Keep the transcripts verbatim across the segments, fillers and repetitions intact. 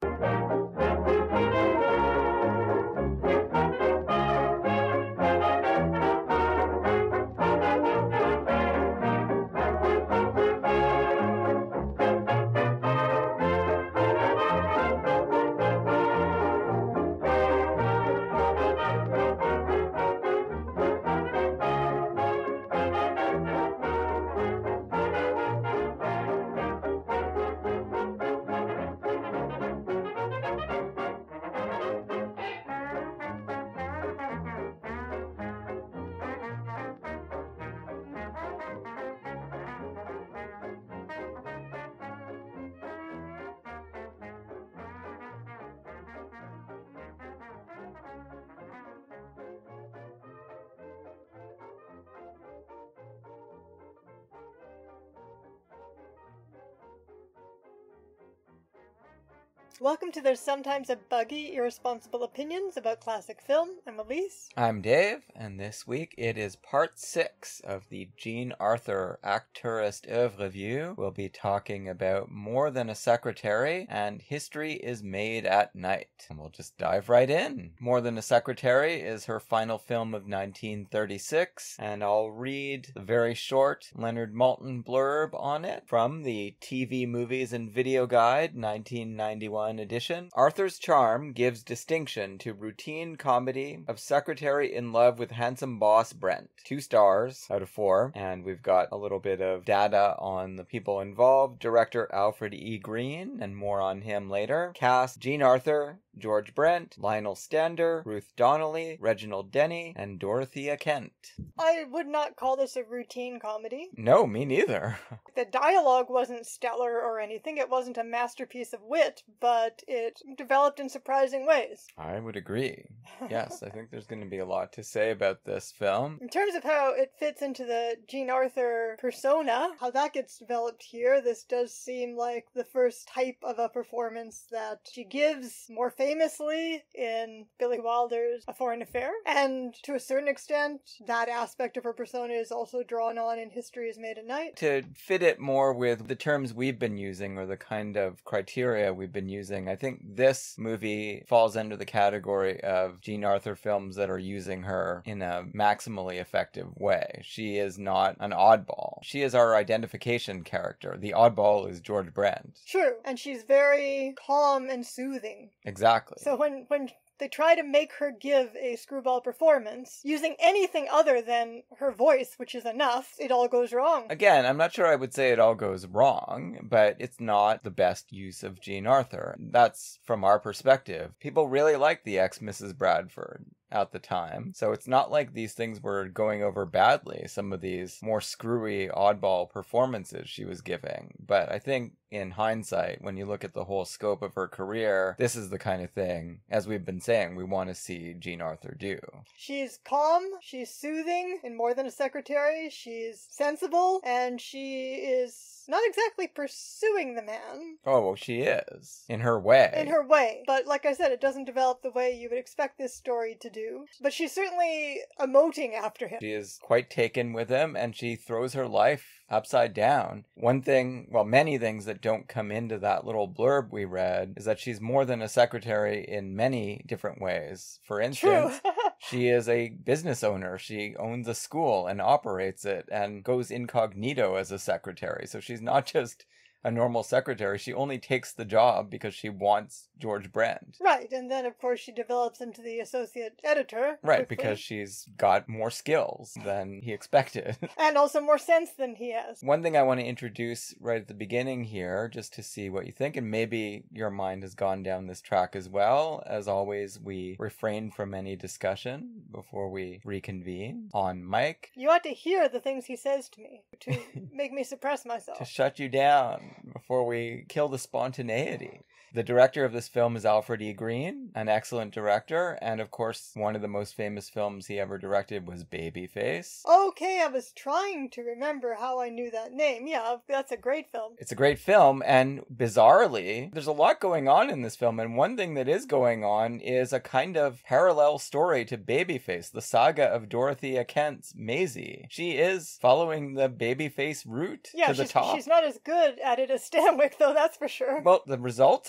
Welcome to There's Sometimes a Buggy, Irresponsible Opinions About Classic Film. I'm Elise. I'm Dave, and this week it is part six of the Jean Arthur Acteurist Oeuvre-view. We'll be talking about More Than a Secretary and History is Made at Night. And we'll just dive right in. More Than a Secretary is her final film of nineteen thirty-six, and I'll read the very short Leonard Maltin blurb on it from the T V Movies and Video Guide nineteen ninety-one edition. Arthur's charm gives distinction to routine comedy of secretary in love with handsome boss Brent. Two stars out of four. And we've got a little bit of data on the people involved. Director Alfred E. Green, and more on him later. Cast: Jean Arthur, George Brent, Lionel Stander, Ruth Donnelly, Reginald Denny, and Dorothea Kent. I would not call this a routine comedy. No, me neither. The dialogue wasn't stellar or anything. It wasn't a masterpiece of wit, but it developed in surprising ways. I would agree. Yes, I think there's going to be a lot to say about this film. In terms of how it fits into the Jean Arthur persona, how that gets developed here, this does seem like the first type of a performance that she gives more famously in Billy Wilder's A Foreign Affair. And to a certain extent, that aspect of her persona is also drawn on in History is Made at Night. To fit it more with the terms we've been using, or the kind of criteria we've been using, I think this movie falls under the category of Jean Arthur films that are using her in a maximally effective way. She is not an oddball. She is our identification character. The oddball is George Brent. True, and she's very calm and soothing. Exactly. So when, when they try to make her give a screwball performance using anything other than her voice, which is enough, it all goes wrong. Again, I'm not sure I would say it all goes wrong, but it's not the best use of Jean Arthur. That's from our perspective. People really like the ex-Missus Bradford at the time, so it's not like these things were going over badly, some of these more screwy, oddball performances she was giving. But I think in hindsight, when you look at the whole scope of her career, this is the kind of thing, as we've been saying, we want to see Jean Arthur do. She's calm, she's soothing in More Than a Secretary, she's sensible, and she is not exactly pursuing the man. Oh, well, she is. In her way. In her way. But like I said, it doesn't develop the way you would expect this story to do. But she's certainly emoting after him. She is quite taken with him, and she throws her life upside down. One thing, well, many things that don't come into that little blurb we read is that she's more than a secretary in many different ways. For instance, True. She is a business owner. She owns a school and operates it and goes incognito as a secretary. So she's not just a normal secretary. She only takes the job because she wants George Brent. Right, and then of course she develops into the associate editor. Right, quickly. Because she's got more skills than he expected. And also more sense than he has. One thing I want to introduce right at the beginning here, just to see what you think, and maybe your mind has gone down this track as well. As always, we refrain from any discussion before we reconvene on mic. You ought to hear the things he says to me to make me suppress myself. To shut you down before we kill the spontaneity. The director of this film is Alfred E. Green, an excellent director, and of course, one of the most famous films he ever directed was Babyface. Okay, I was trying to remember how I knew that name. Yeah, that's a great film. It's a great film, and bizarrely, there's a lot going on in this film, and one thing that is going on is a kind of parallel story to Babyface, the saga of Dorothea Kent's Maisie. She is following the Babyface route yeah, to the she's, top. she's not as good at it as Stanwyck, though, that's for sure. Well, the results are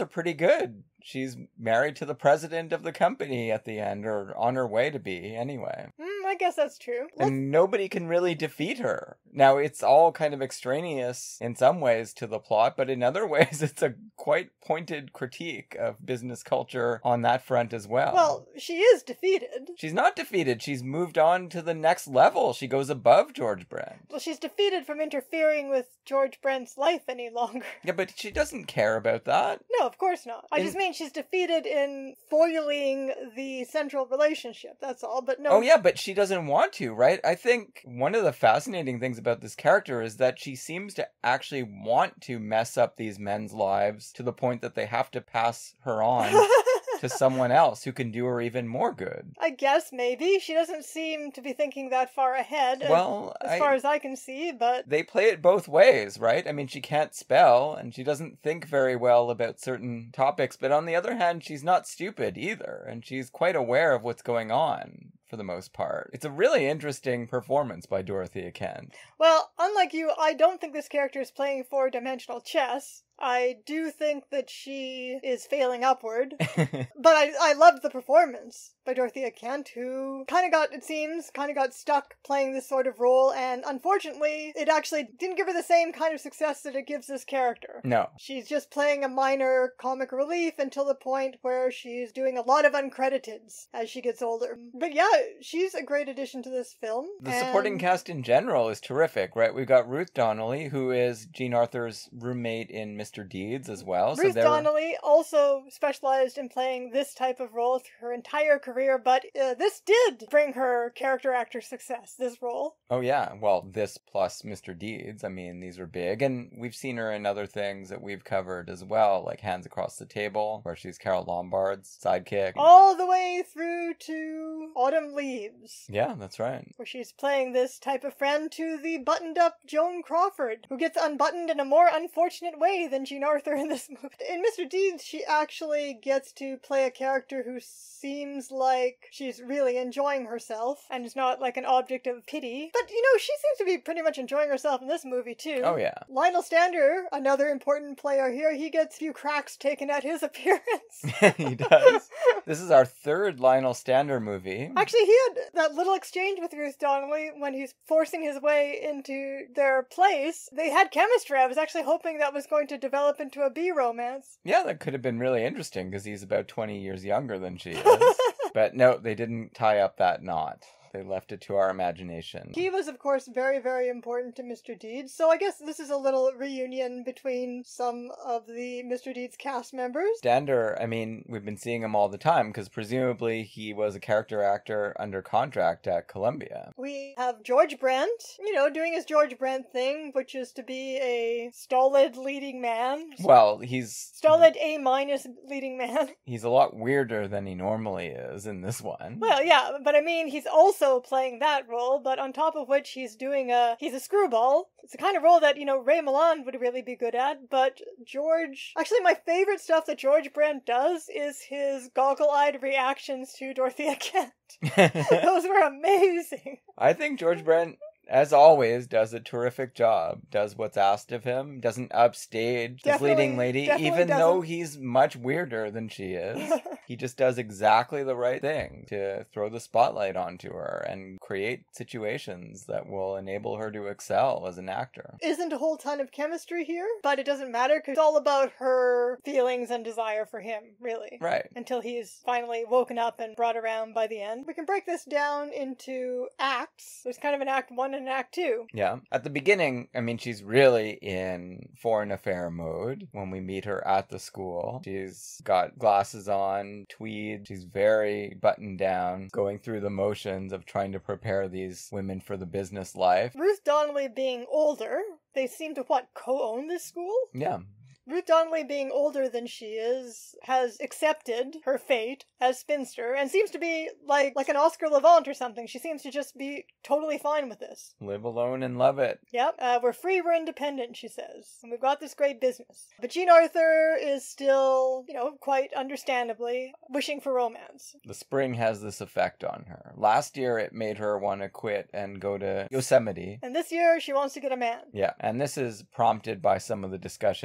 her pretty good. She's married to the president of the company at the end, or on her way to be, anyway. Mm, I guess that's true. Let's... And nobody can really defeat her. Now, it's all kind of extraneous in some ways to the plot, but in other ways, it's a quite pointed critique of business culture on that front as well. Well, she is defeated. She's not defeated. She's moved on to the next level. She goes above George Brent. Well, she's defeated from interfering with George Brent's life any longer. Yeah, but she doesn't care about that. No, of course not. I In... just mean she's defeated in foiling the central relationship, that's all, but no... Oh yeah, but she doesn't want to, right? I think one of the fascinating things about this character is that she seems to actually want to mess up these men's lives to the point that they have to pass her on to someone else who can do her even more good. I guess, maybe. She doesn't seem to be thinking that far ahead, well, as I, far as I can see, but... They play it both ways, right? I mean, she can't spell, and she doesn't think very well about certain topics, but on the other hand, she's not stupid either, and she's quite aware of what's going on. For the most part. It's a really interesting performance by Dorothea Kent. Well, unlike you, I don't think this character is playing four-dimensional chess. I do think that she is failing upward. But I, I loved the performance by Dorothea Kent, who kind of got, it seems, kind of got stuck playing this sort of role, and unfortunately, it actually didn't give her the same kind of success that it gives this character. No. She's just playing a minor comic relief until the point where she's doing a lot of uncrediteds as she gets older. But yeah, she's a great addition to this film. The and... supporting cast in general is terrific, right? We've got Ruth Donnelly, who is Jean Arthur's roommate in Mister Deeds as well. Ruth so Donnelly also specialized in playing this type of role through her entire career, but uh, this did bring her character actor success, this role. Oh yeah, well, this plus Mister Deeds, I mean, these are big, and we've seen her in other things that we've covered as well, like Hands Across the Table, where she's Carol Lombard's sidekick. All the way through to Autumn Leaves. Yeah, that's right. Where she's playing this type of friend to the buttoned-up Joan Crawford, who gets unbuttoned in a more unfortunate way than Jean Arthur in this movie. In Mister Deeds, she actually gets to play a character who seems like she's really enjoying herself, and is not like an object of pity. But, you know, she seems to be pretty much enjoying herself in this movie, too. Oh, yeah. Lionel Stander, another important player here, he gets a few cracks taken at his appearance. He does. This is our third Lionel Stander movie. Actually, he had that little exchange with Ruth Donnelly when he's forcing his way into their place. They had chemistry. I was actually hoping that was going to develop into a B-romance. Yeah, that could have been really interesting because he's about twenty years younger than she is. But no, they didn't tie up that knot. They left it to our imagination. He was, of course, very, very important to Mister Deeds, so I guess this is a little reunion between some of the Mister Deeds cast members. Stander, I mean, we've been seeing him all the time, because presumably he was a character actor under contract at Columbia. We have George Brent, you know, doing his George Brent thing, which is to be a stolid leading man. Well, he's... Stolid A-minus leading man. He's a lot weirder than he normally is in this one. Well, yeah, but I mean, he's also playing that role, but on top of which he's doing a, he's a screwball. It's the kind of role that, you know, Ray Milland would really be good at, but George, actually my favorite stuff that George Brent does is his goggle-eyed reactions to Dorothea Kent. Those were amazing. I think George Brent, as always, does a terrific job, does what's asked of him, doesn't upstage this leading lady, even doesn't. though he's much weirder than she is. He just does exactly the right thing to throw the spotlight onto her and create situations that will enable her to excel as an actor. Isn't a whole ton of chemistry here, but it doesn't matter because it's all about her feelings and desire for him, really. Right. Until he's finally woken up and brought around by the end. We can break this down into acts. There's kind of an act one and an act two. Yeah. At the beginning, I mean, she's really in foreign affair mode when we meet her at the school. She's got glasses on, tweed. She's very buttoned down, going through the motions of trying to prepare these women for the business life. Ruth Donnelly being older, they seem to, what, co-own this school? Yeah. Ruth Donnelly, being older than she is, has accepted her fate as spinster and seems to be like like an Oscar Levant or something. She seems to just be totally fine with this. Live alone and love it. Yep. Uh, we're free, we're independent, she says. And we've got this great business. But Jean Arthur is still, you know, quite understandably wishing for romance. The spring has this effect on her. Last year it made her want to quit and go to Yosemite. And this year she wants to get a man. Yeah. And this is prompted by some of the discussions they've had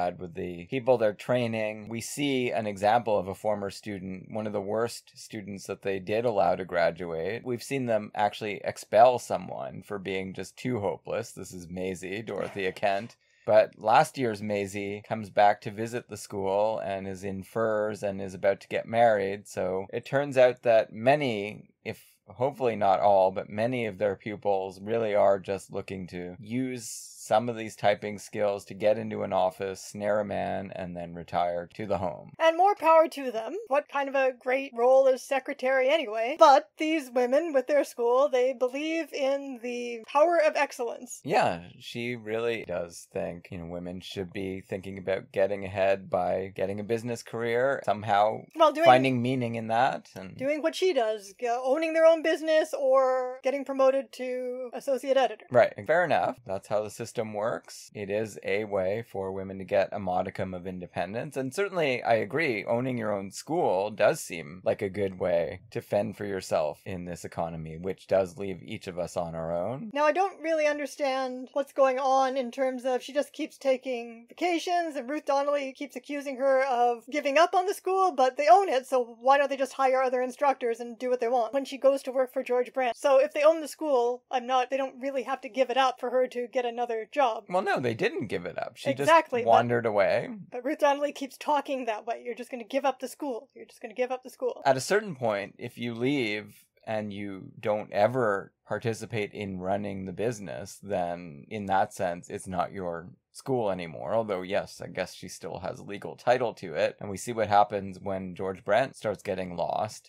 bad with the people they're training. We see an example of a former student, one of the worst students that they did allow to graduate. We've seen them actually expel someone for being just too hopeless. This is Maisie, Dorothea Kent. But last year's Maisie comes back to visit the school and is in furs and is about to get married. So it turns out that many, if hopefully not all, but many of their pupils really are just looking to use some of these typing skills to get into an office, snare a man, and then retire to the home. And more power to them. What kind of a great role is secretary anyway? But these women with their school, they believe in the power of excellence. Yeah, she really does think, you know, women should be thinking about getting ahead by getting a business career, somehow well, doing, finding meaning in that. And doing what she does, owning their own business or getting promoted to associate editor. Right, fair enough. That's how the system works. It is a way for women to get a modicum of independence, and certainly I agree, owning your own school does seem like a good way to fend for yourself in this economy, which does leave each of us on our own. Now, I don't really understand what's going on in terms of she just keeps taking vacations, and Ruth Donnelly keeps accusing her of giving up on the school, but they own it, so why don't they just hire other instructors and do what they want when she goes to work for George Brand? So if they own the school, I'm not, they don't really have to give it up for her to get another job. Well, no, they didn't give it up. She exactly, just wandered but, away. But Ruth Donnelly keeps talking that way. You're just going to give up the school. You're just going to give up the school. At a certain point, if you leave and you don't ever participate in running the business, then in that sense, it's not your school anymore. Although, yes, I guess she still has legal title to it. And we see what happens when George Brent starts getting lost.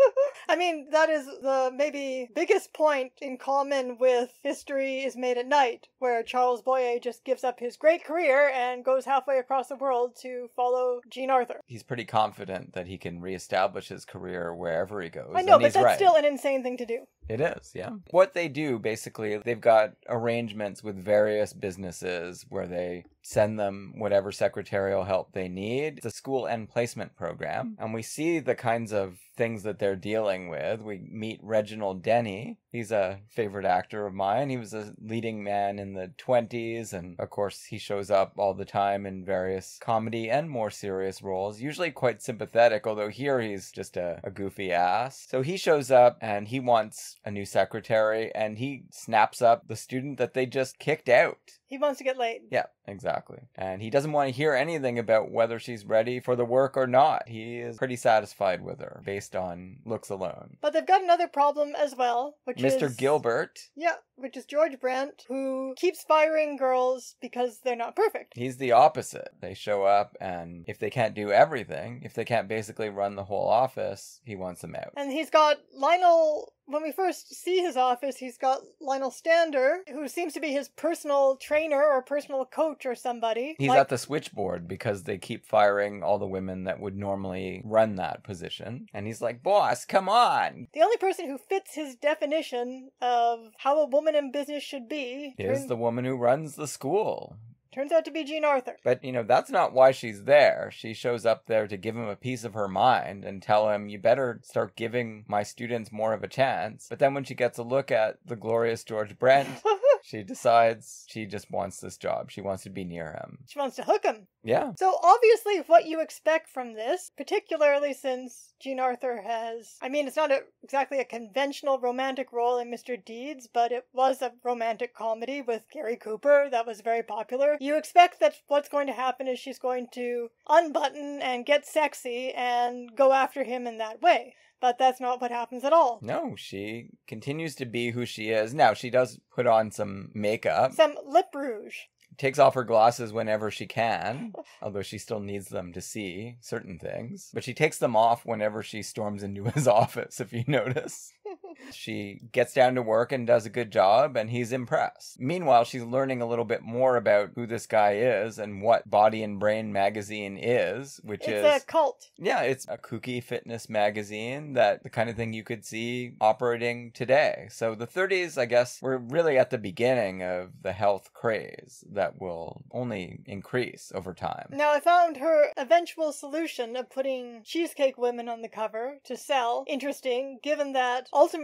I mean, that is the maybe biggest point in common with History is Made at Night, where Charles Boyer just gives up his great career and goes halfway across the world to follow Jean Arthur. He's pretty confident that he can reestablish his career wherever he goes. I know, and but he's that's right. still an insane thing to do. It is, yeah. What they do, basically, they've got arrangements with various businesses where they send them whatever secretarial help they need. It's a school end placement program, and we see the kinds of things that they're dealing with. We meet Reginald Denny. He's a favorite actor of mine. He was a leading man in the twenties, and of course he shows up all the time in various comedy and more serious roles, usually quite sympathetic, although here he's just a, a goofy ass. So he shows up and he wants a new secretary, and he snaps up the student that they just kicked out. He wants to get laid. Yeah, exactly. And he doesn't want to hear anything about whether she's ready for the work or not. He is pretty satisfied with her based on looks alone. But they've got another problem as well, which Mister is... Gilbert. Yeah, which is George Brent, who keeps firing girls because they're not perfect. He's the opposite. They show up, and if they can't do everything, if they can't basically run the whole office, he wants them out. And he's got Lionel... When we first see his office, he's got Lionel Stander, who seems to be his personal trainer or personal coach or somebody. He's like... at the switchboard because they keep firing all the women that would normally run that position. And he's like, boss, come on. The only person who fits his definition of how a woman in business should be is turn... the woman who runs the school. Turns out to be Jean Arthur. But, you know, that's not why she's there. She shows up there to give him a piece of her mind and tell him, you better start giving my students more of a chance. But then when she gets a look at the glorious George Brent, she decides she just wants this job. She wants to be near him. She wants to hook him. Yeah. So obviously what you expect from this, particularly since Jean Arthur has, I mean, it's not a, exactly a conventional romantic role in Mister Deeds, but it was a romantic comedy with Gary Cooper that was very popular. You expect that what's going to happen is she's going to unbutton and get sexy and go after him in that way. But that's not what happens at all. No, she continues to be who she is. Now, she does put on some makeup. Some lip rouge. Takes off her glasses whenever she can, although she still needs them to see certain things. But she takes them off whenever she storms into his office, if you notice. She gets down to work and does a good job, and he's impressed. Meanwhile, she's learning a little bit more about who this guy is and what Body and Brain magazine is, which it's is... It's a cult. Yeah, it's a kooky fitness magazine, that the kind of thing you could see operating today. So the thirties, I guess, we're really at the beginning of the health craze that will only increase over time. Now, I found her eventual solution of putting cheesecake women on the cover to sell interesting, given that ultimately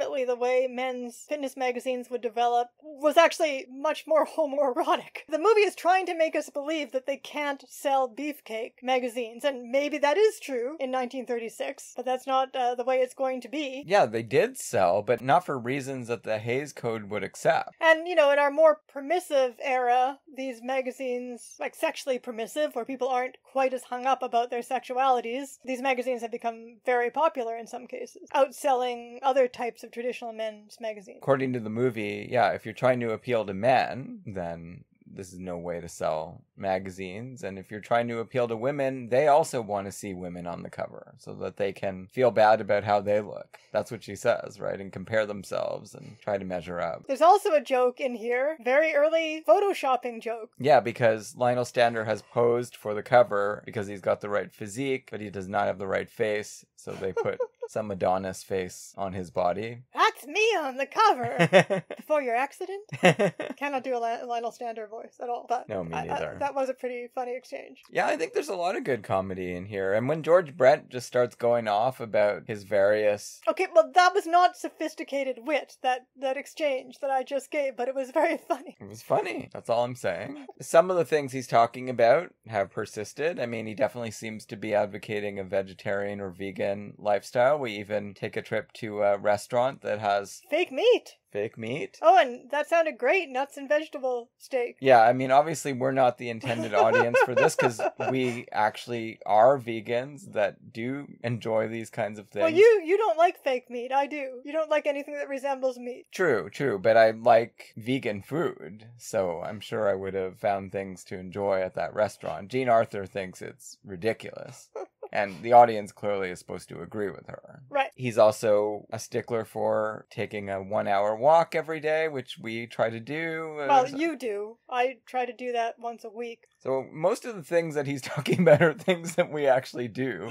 ultimately the way men's fitness magazines would develop was actually much more homoerotic. The movie is trying to make us believe that they can't sell beefcake magazines, and maybe that is true in nineteen thirty-six, but that's not uh, the way it's going to be. Yeah, they did sell, but not for reasons that the Hays Code would accept. And, you know, in our more permissive era, these magazines, like sexually permissive, where people aren't quite as hung up about their sexualities, these magazines have become very popular in some cases, outselling other types of traditional men's magazines. According to the movie, yeah, if you're trying to appeal to men, then this is no way to sell magazines. And if you're trying to appeal to women, they also want to see women on the cover so that they can feel bad about how they look. That's what she says, right? And compare themselves and try to measure up. There's also a joke in here, very early photoshopping joke. Yeah, because Lionel Stander has posed for the cover because he's got the right physique, but he does not have the right face. So they put some Adonis face on his body. That's me on the cover! Before your accident? Cannot do a Lionel Stander voice at all. But no, me I, neither. I, that was a pretty funny exchange. Yeah, I think there's a lot of good comedy in here. And when George Brent just starts going off about his various... Okay, well, that was not sophisticated wit, that, that exchange that I just gave, but it was very funny. It was funny. That's all I'm saying. Some of the things he's talking about have persisted. I mean, he definitely seems to be advocating a vegetarian or vegan lifestyle. We even take a trip to a restaurant that has... fake meat! Fake meat. Oh, and that sounded great. Nuts and vegetable steak. Yeah, I mean, obviously we're not the intended audience for this because we actually are vegans that do enjoy these kinds of things. Well, you, you don't like fake meat. I do. You don't like anything that resembles meat. True, true. But I like vegan food, so I'm sure I would have found things to enjoy at that restaurant. Jean Arthur thinks it's ridiculous. And the audience clearly is supposed to agree with her. Right. He's also a stickler for taking a one-hour walk every day, which we try to do. Well, you do. I try to do that once a week. So most of the things that he's talking about are things that we actually do.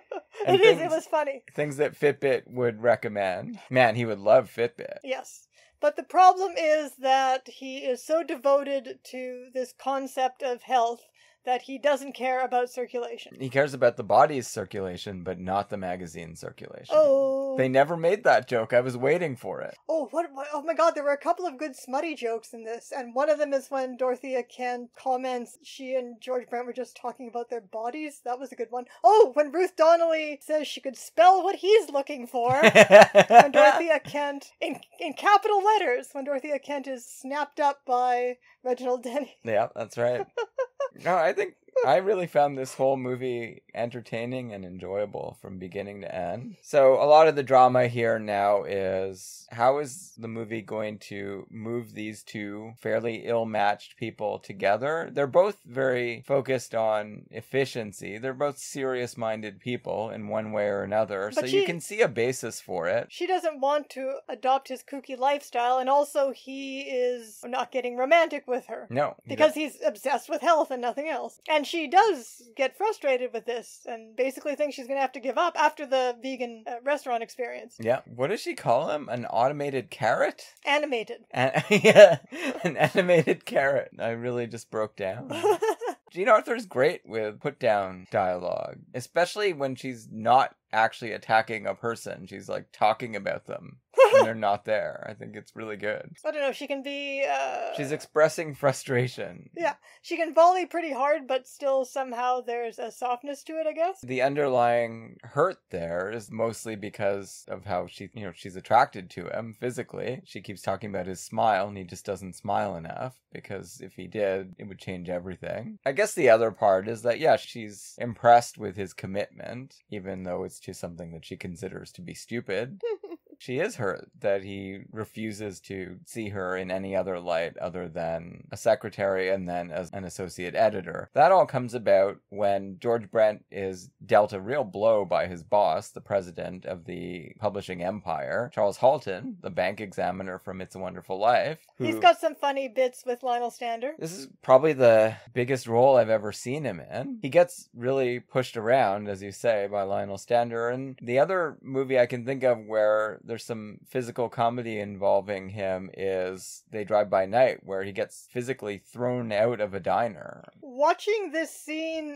It things, is. It was funny. Things that Fitbit would recommend. Man, he would love Fitbit. Yes. But the problem is that he is so devoted to this concept of health that he doesn't care about circulation. He cares about the body's circulation, but not the magazine's circulation. Oh. They never made that joke. I was waiting for it. Oh, what? what oh my god, there were a couple of good smutty jokes in this. And one of them is when Dorothea Kent comments she and George Brent were just talking about their bodies. That was a good one. Oh, when Ruth Donnelly says she could spell what he's looking for. When Dorothea Kent, in, in capital letters, when Dorothea Kent is snapped up by Reginald Denny. Yeah, that's right. No, I think I really found this whole movie entertaining and enjoyable from beginning to end. So a lot of the drama here now is how is the movie going to move these two fairly ill-matched people together? They're both very focused on efficiency. They're both serious-minded people in one way or another. But so she, you can see a basis for it. She doesn't want to adopt his kooky lifestyle, and also he is not getting romantic with her. No. Because he's obsessed with health and nothing else. And she does get frustrated with this and basically thinks she's going to have to give up after the vegan uh, restaurant experience. Yeah. What does she call him? An automated carrot? Animated. An- yeah, an animated carrot. I really just broke down. Jean Arthur's great with put-down dialogue, especially when she's not actually attacking a person. She's like talking about them when they're not there. I think it's really good. I don't know, she can be... Uh... She's expressing frustration. Yeah, she can volley pretty hard, but still somehow there's a softness to it, I guess. The underlying hurt there is mostly because of how she, you know, she's attracted to him physically. She keeps talking about his smile, and he just doesn't smile enough, because if he did, it would change everything. I guess the other part is that, yeah, she's impressed with his commitment, even though it's to something that she considers to be stupid. She is hurt that he refuses to see her in any other light other than a secretary and then as an associate editor. That all comes about when George Brent is dealt a real blow by his boss, the president of the publishing empire, Charles Halton, the bank examiner from It's a Wonderful Life. Who... He's got some funny bits with Lionel Stander. This is probably the biggest role I've ever seen him in. He gets really pushed around, as you say, by Lionel Stander. And the other movie I can think of where there's some physical comedy involving him is They Drive by Night, where he gets physically thrown out of a diner. Watching this scene,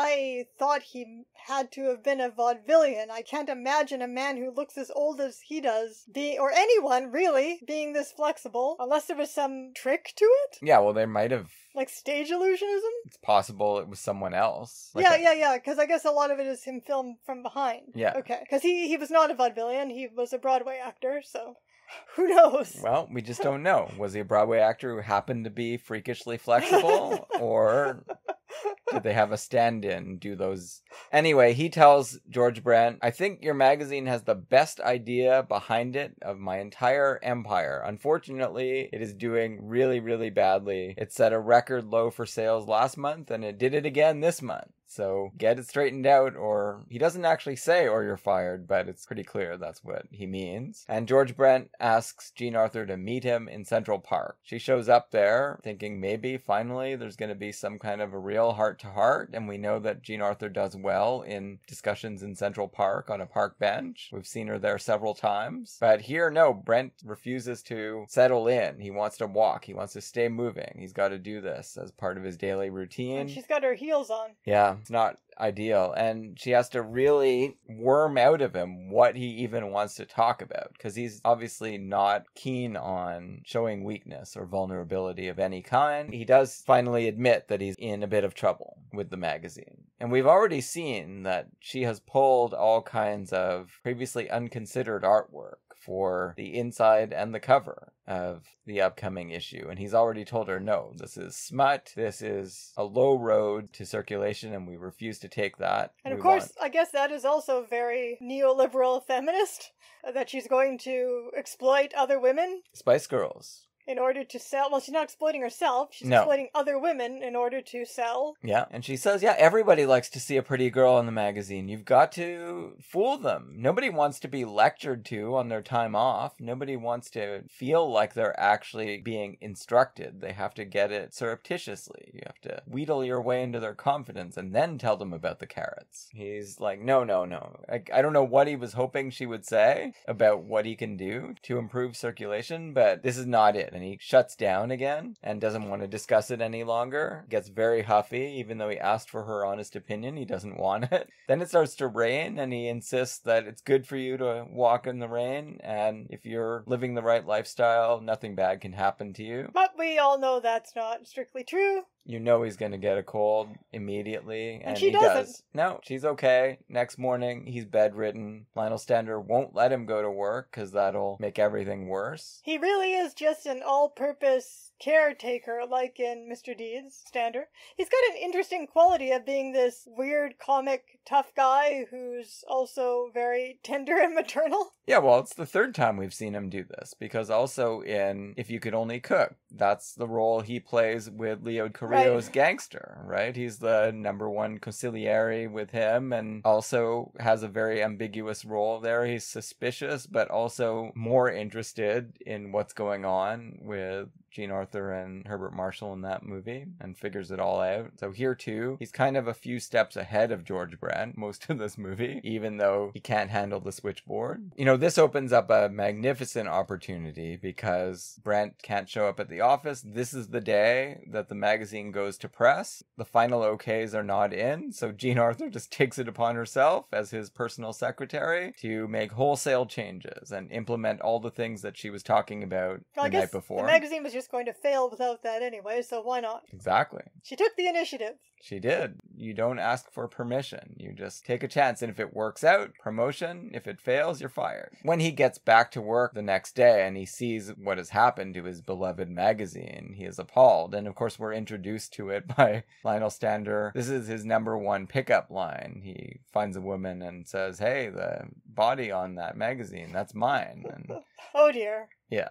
I thought he had to have been a vaudevillian. I can't imagine a man who looks as old as he does, be or anyone really, being this flexible, unless there was some trick to it. Yeah, well, they might have... Like stage illusionism? It's possible it was someone else. Like yeah, a... yeah, yeah, because I guess a lot of it is him filmed from behind. Yeah. Okay, because he, he was not a vaudevillian, he was a Broadway actor, so... Who knows? Well, we just don't know. Was he a Broadway actor who happened to be freakishly flexible? Or did they have a stand-in do those? Anyway, he tells George Brent, I think your magazine has the best idea behind it of my entire empire. Unfortunately, it is doing really, really badly. It set a record low for sales last month, and it did it again this month. So get it straightened out, or he doesn't actually say, or you're fired, but it's pretty clear that's what he means. And George Brent asks Jean Arthur to meet him in Central Park. She shows up there thinking maybe finally there's going to be some kind of a real heart-to-heart, and we know that Jean Arthur does well in discussions in Central Park on a park bench. We've seen her there several times. But here, no, Brent refuses to settle in. He wants to walk. He wants to stay moving. He's got to do this as part of his daily routine. And she's got her heels on. Yeah. It's not ideal, and she has to really worm out of him what he even wants to talk about, because he's obviously not keen on showing weakness or vulnerability of any kind. He does finally admit that he's in a bit of trouble with the magazine, and we've already seen that she has pulled all kinds of previously unconsidered artwork for the inside and the cover of the upcoming issue. And he's already told her, no, this is smut. This is a low road to circulation, and we refuse to take that. And of we course, want... I guess that is also very neoliberal feminist, that she's going to exploit other women. Spice Girls. In order to sell. Well, she's not exploiting herself. She's no. exploiting other women in order to sell. Yeah, and she says, yeah, everybody likes to see a pretty girl in the magazine. You've got to fool them. Nobody wants to be lectured to on their time off. Nobody wants to feel like they're actually being instructed. They have to get it surreptitiously. You have to wheedle your way into their confidence and then tell them about the carrots. He's like, no, no, no. I, I don't know what he was hoping she would say about what he can do to improve circulation, but this is not it. And he shuts down again and doesn't want to discuss it any longer. Gets very huffy, even though he asked for her honest opinion. He doesn't want it. Then it starts to rain, and he insists that it's good for you to walk in the rain, and if you're living the right lifestyle, nothing bad can happen to you. But we all know that's not strictly true. You know he's going to get a cold immediately, and, and she he doesn't. does. No, she's okay. Next morning, he's bedridden. Lionel Stander won't let him go to work because that'll make everything worse. He really is just an all-purpose caretaker, like in Mister Deeds, Stander. He's got an interesting quality of being this weird, comic, tough guy who's also very tender and maternal. Yeah, well, it's the third time we've seen him do this, because also in If You Could Only Cook, that's the role he plays with Leo Carrillo's right. gangster, right? He's the number one consigliere with him, and also has a very ambiguous role there. He's suspicious, but also more interested in what's going on with Jean Arthur and Herbert Marshall in that movie, and figures it all out. So here too, he's kind of a few steps ahead of George Brent most of this movie, even though he can't handle the switchboard. You know, this opens up a magnificent opportunity because Brent can't show up at the office. This is the day that the magazine goes to press. The final okays are not in, so Jean Arthur just takes it upon herself as his personal secretary to make wholesale changes and implement all the things that she was talking about well, the I night guess before. The magazine was just going to fail without that anyway, so why not? Exactly. She took the initiative. She did. You don't ask for permission. You just take a chance, and if it works out, promotion. If it fails, you're fired. When he gets back to work the next day and he sees what has happened to his beloved magazine, he is appalled. And of course, we're introduced to it by Lionel Stander. This is his number one pickup line. He finds a woman and says, hey, the body on that magazine, that's mine. And oh dear. Yeah.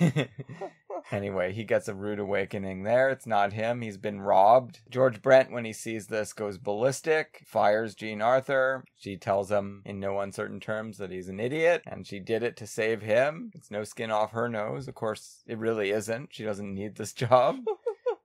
Anyway, he gets a rude awakening there. It's not him. He's been robbed. George Brent, when he sees this, goes ballistic, fires Jean Arthur. She tells him in no uncertain terms that he's an idiot, and she did it to save him. It's no skin off her nose. Of course, it really isn't. She doesn't need this job.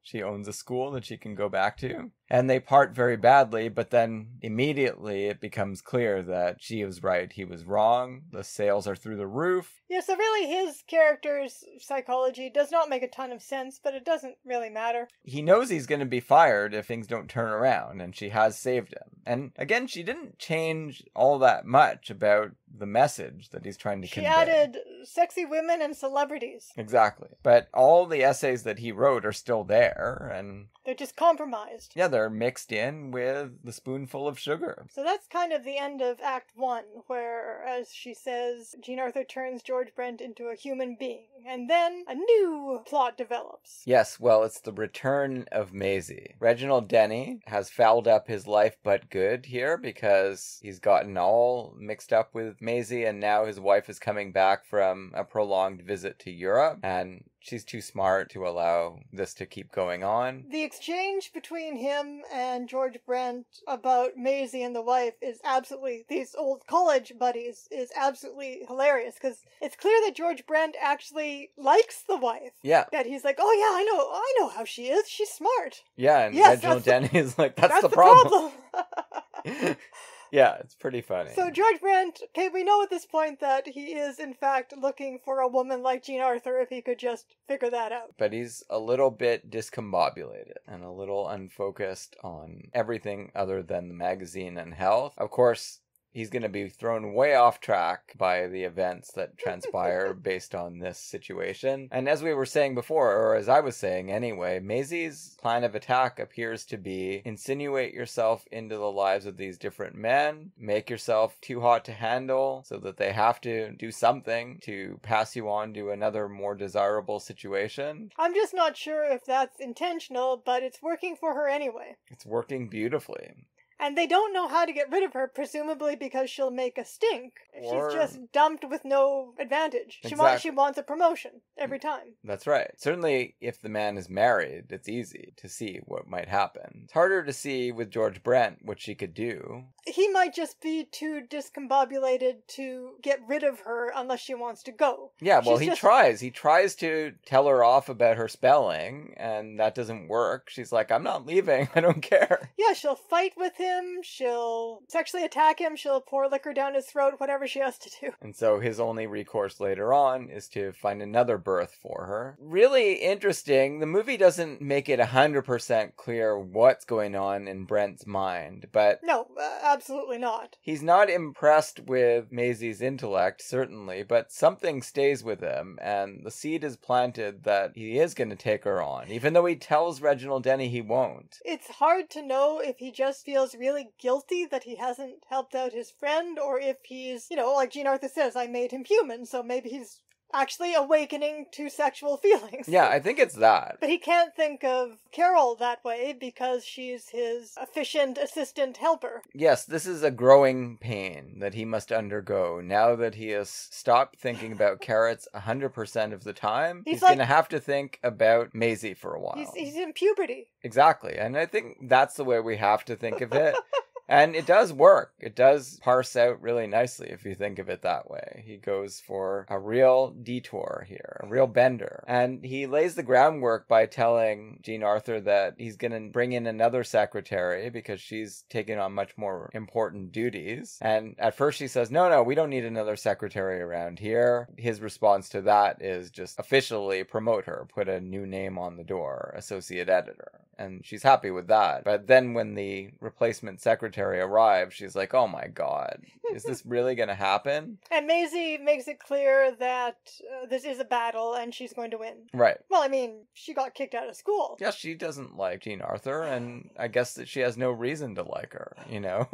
She owns a school that she can go back to. And they part very badly, but then immediately it becomes clear that she was right, he was wrong. The sales are through the roof. Yeah, so really his character's psychology does not make a ton of sense, but it doesn't really matter. He knows he's going to be fired if things don't turn around, and she has saved him. And again, she didn't change all that much about the message that he's trying to she convey. She added sexy women and celebrities. Exactly. But all the essays that he wrote are still there, and they're just compromised. Yeah, they're mixed in with the spoonful of sugar. So that's kind of the end of Act One, where, as she says, Jean Arthur turns George Brent into a human being. And then a new plot develops. Yes, well, it's the return of Maisie. Reginald Denny has fouled up his life but good here because he's gotten all mixed up with Maisie, and now his wife is coming back from a prolonged visit to Europe, and she's too smart to allow this to keep going on. The exchange between him and George Brent about Maisie and the wife is absolutely, these old college buddies, is absolutely hilarious, because it's clear that George Brent actually likes the wife. Yeah. That he's like, oh yeah, I know, I know how she is. She's smart. Yeah, and yes, Reginald Denny the, is like, that's, that's the, the problem. problem. Yeah, it's pretty funny. So George Brent, okay, we know at this point that he is in fact looking for a woman like Jean Arthur if he could just figure that out. But he's a little bit discombobulated and a little unfocused on everything other than the magazine and health. Of course, he's going to be thrown way off track by the events that transpire based on this situation. And as we were saying before, or as I was saying anyway, Maisie's plan of attack appears to be insinuate yourself into the lives of these different men, make yourself too hot to handle so that they have to do something to pass you on to another more desirable situation. I'm just not sure if that's intentional, but it's working for her anyway. It's working beautifully. And they don't know how to get rid of her, presumably because she'll make a stink. Or... She's just dumped with no advantage. She, exactly. wants, she wants a promotion every time. That's right. Certainly, if the man is married, it's easy to see what might happen. It's harder to see with George Brent what she could do. He might just be too discombobulated to get rid of her unless she wants to go. Yeah, well, She's he just... tries. He tries to tell her off about her spelling, and that doesn't work. She's like, I'm not leaving. I don't care. Yeah, she'll fight with him. Him, she'll sexually attack him, she'll pour liquor down his throat, whatever she has to do. And so his only recourse later on is to find another berth for her. Really interesting. The movie doesn't make it one hundred percent clear what's going on in Brent's mind, but... No, uh, absolutely not. He's not impressed with Maisie's intellect, certainly, but something stays with him, and the seed is planted that he is going to take her on, even though he tells Reginald Denny he won't. It's hard to know if he just feels really guilty that he hasn't helped out his friend, or if he's, you know, like Jean Arthur says, I made him human, so maybe he's actually awakening to sexual feelings. Yeah, I think it's that. But he can't think of Carol that way because she's his efficient assistant helper. Yes, this is a growing pain that he must undergo now that he has stopped thinking about carrots one hundred percent of the time. He's, he's like, going to have to think about Maisie for a while. He's, he's in puberty. Exactly, and I think that's the way we have to think of it. And it does work. It does parse out really nicely if you think of it that way. He goes for a real detour here, a real bender. And he lays the groundwork by telling Jean Arthur that he's going to bring in another secretary because she's taking on much more important duties. And at first she says, no, no, we don't need another secretary around here. His response to that is just officially promote her, put a new name on the door, associate editor. And she's happy with that. But then when the replacement secretary arrives, she's like, oh my god, is this really going to happen? And Maisie makes it clear that uh, this is a battle and she's going to win. Right. Well, I mean, she got kicked out of school. Yeah, she doesn't like Jean Arthur, and I guess that she has no reason to like her, you know?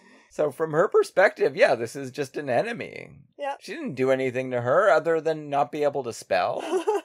So from her perspective, yeah, this is just an enemy. Yeah. She didn't do anything to her other than not be able to spell.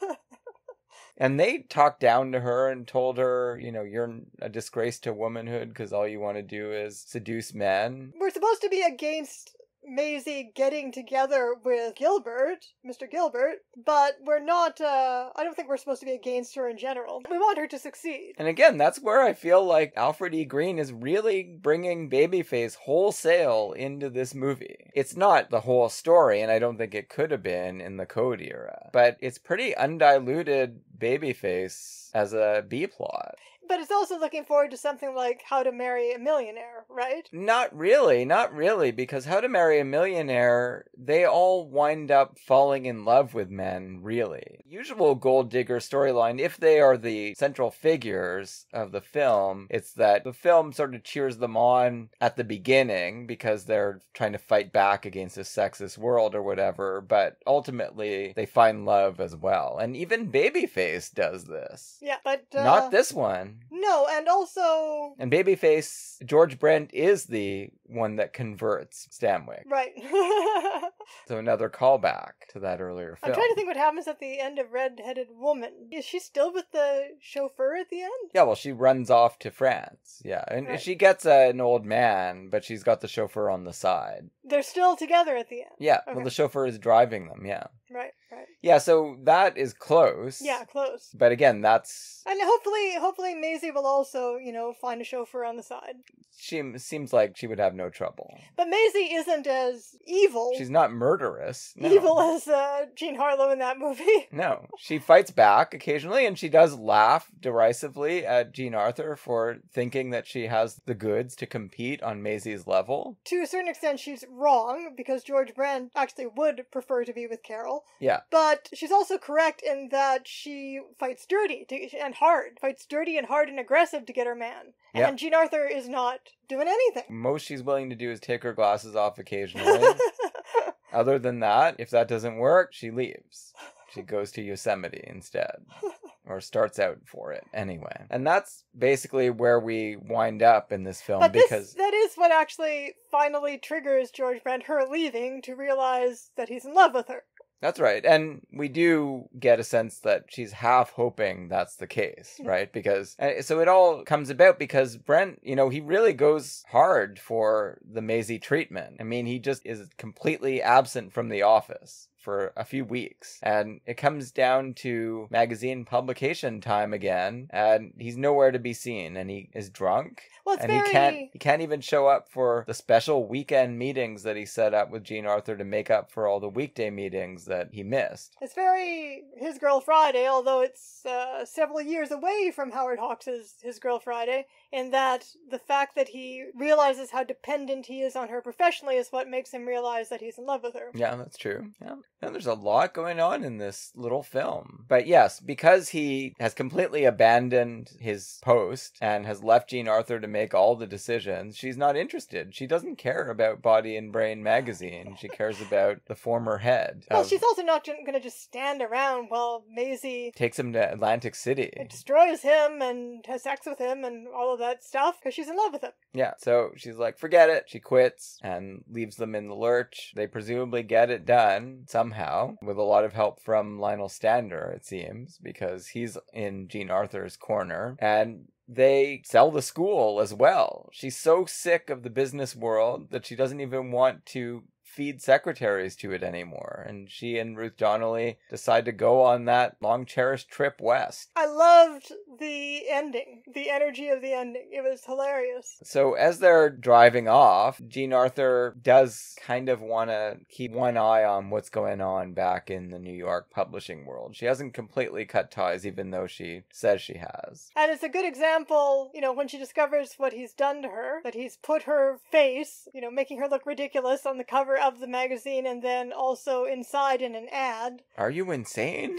And they talked down to her and told her, you know, you're a disgrace to womanhood because all you want to do is seduce men. We're supposed to be against Maisie getting together with Gilbert, Mister Gilbert, but we're not, uh, I don't think we're supposed to be against her in general. We want her to succeed. And again, that's where I feel like Alfred E. Green is really bringing babyface wholesale into this movie. It's not the whole story, and I don't think it could have been in the Code era, but it's pretty undiluted babyface as a B-plot. But it's also looking forward to something like How to Marry a Millionaire, right? Not really, not really, because How to Marry a Millionaire, they all wind up falling in love with men, really. Usual gold digger storyline, if they are the central figures of the film, it's that the film sort of cheers them on at the beginning because they're trying to fight back against a sexist world or whatever, but ultimately they find love as well. And even Babyface does this. Yeah, but... Uh... Not this one. No, and also... And Babyface, George Brent is the one that converts Stanwyck. Right. So another callback to that earlier film. I'm trying to think what happens at the end of Red-Headed Woman. Is she still with the chauffeur at the end? Yeah, well, she runs off to France. Yeah, and right. She gets uh, an old man, but she's got the chauffeur on the side. They're still together at the end? Yeah, okay. Well, the chauffeur is driving them, yeah. Right, right. Yeah, so that is close. Yeah, close. But again, that's... And hopefully, hopefully Maisie will also, you know, find a chauffeur on the side. She seems like she would have no trouble. But Maisie isn't as evil. She's not murderous. No. Evil as uh, Jean Harlow in that movie. No. She fights back occasionally, and she does laugh derisively at Jean Arthur for thinking that she has the goods to compete on Maisie's level. To a certain extent, she's wrong, because George Brent actually would prefer to be with Carol. Yeah. But she's also correct in that she fights dirty to, and hard. Fights dirty and hard and aggressive to get her man. Yep. And Jean Arthur is not doing anything. Most she's willing to do is take her glasses off occasionally. Other than that, if that doesn't work, she leaves. She goes to Yosemite instead. Or starts out for it, anyway. And that's basically where we wind up in this film, but because... This, that is what actually finally triggers George Brent, her leaving, to realize that he's in love with her. That's right. And we do get a sense that she's half hoping that's the case, right? Because, so it all comes about because Brent, you know, he really goes hard for the Maisie treatment. I mean, he just is completely absent from the office for a few weeks, and it comes down to magazine publication time again, and he's nowhere to be seen, and he is drunk. Well, it's and very... he can't he can't even show up for the special weekend meetings that he set up with Jean Arthur to make up for all the weekday meetings that he missed. It's very His Girl Friday, although it's uh, several years away from Howard Hawks' His Girl Friday, in that the fact that he realizes how dependent he is on her professionally is what makes him realize that he's in love with her. Yeah, that's true. Yeah. And there's a lot going on in this little film. But yes, because he has completely abandoned his post and has left Jean Arthur to make all the decisions, she's not interested. She doesn't care about Body and Brain magazine. She cares about the former head. Well, of... she's also not going to just stand around while Maisie takes him to Atlantic City. Destroys him and has sex with him and all of that stuff because she's in love with him. Yeah, so she's like, forget it. She quits and leaves them in the lurch. They presumably get it done somehow, with a lot of help from Lionel Stander, it seems, because he's in Jean Arthur's corner. And they sell the school as well. She's so sick of the business world that she doesn't even want to feed secretaries to it anymore, and she and Ruth Donnelly decide to go on that long-cherished trip west. I loved the ending, the energy of the ending. It was hilarious. So as they're driving off, Jean Arthur does kind of want to keep one eye on what's going on back in the New York publishing world. She hasn't completely cut ties, even though she says she has. And it's a good example, you know, when she discovers what he's done to her, that he's put her face, you know, making her look ridiculous on the cover of the magazine, and then also inside in an ad. Are you insane?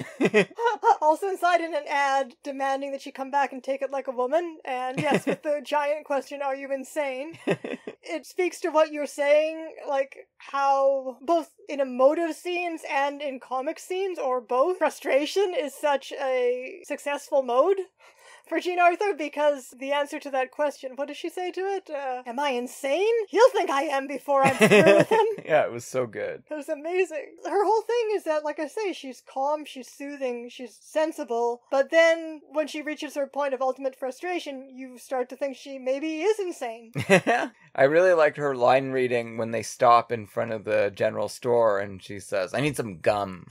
Also inside in an ad demanding that she come back and take it like a woman. And yes, with the giant question, are you insane? It speaks to what you're saying, like how both in emotive scenes and in comic scenes, or both, frustration is such a successful mode for Jean Arthur, because the answer to that question, what does she say to it? Uh, am I insane? He'll think I am before I'm through with him. Yeah, it was so good. It was amazing. Her whole thing is that, like I say, she's calm, she's soothing, she's sensible, but then when she reaches her point of ultimate frustration, you start to think she maybe is insane. I really liked her line reading when they stop in front of the general store and she says, I need some gum.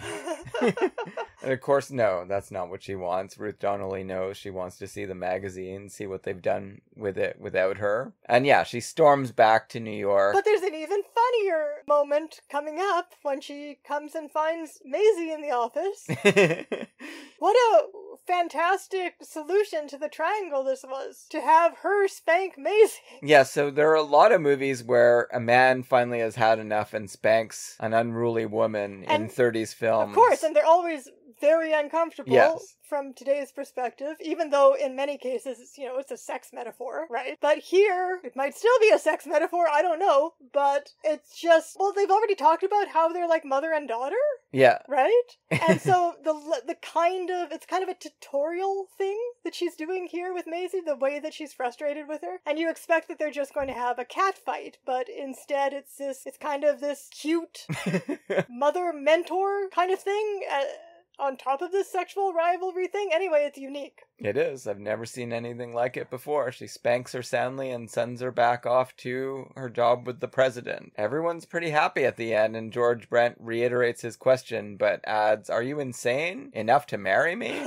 And of course, no, that's not what she wants. Ruth Donnelly knows she wants to see the magazine, see what they've done with it without her. And yeah, she storms back to New York. But there's an even funnier moment coming up when she comes and finds Maisie in the office. What a fantastic solution to the triangle this was, to have her spank Maisie. Yeah, so there are a lot of movies where a man finally has had enough and spanks an unruly woman and in thirties films. Of course, and they're always very uncomfortable. Yes. From today's perspective, even though in many cases, it's, you know, it's a sex metaphor, right? But here, it might still be a sex metaphor, I don't know, but it's just, well, they've already talked about how they're like mother and daughter. Yeah. Right? And so the the kind of, it's kind of a tutorial thing that she's doing here with Maisie, the way that she's frustrated with her. And you expect that they're just going to have a cat fight, but instead it's this, it's kind of this cute mother-mentor kind of thing. Uh, on top of this sexual rivalry thing. Anyway, it's unique. It is. I've never seen anything like it before. She spanks her soundly and sends her back off to her job with the president. Everyone's pretty happy at the end, and George Brent reiterates his question, but adds, are you insane enough to marry me?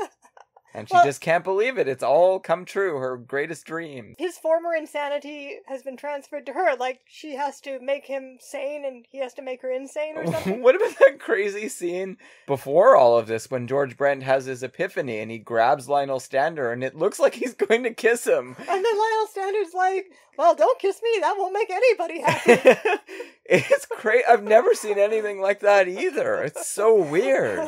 And she well, just can't believe it. It's all come true. Her greatest dream. His former insanity has been transferred to her. Like, she has to make him sane and he has to make her insane or something. What about that crazy scene before all of this when George Brent has his epiphany and he grabs Lionel Stander and it looks like he's going to kiss him. And then Lionel Stander's like, well, don't kiss me. That won't make anybody happy. It's crazy. I've never seen anything like that either. It's so weird.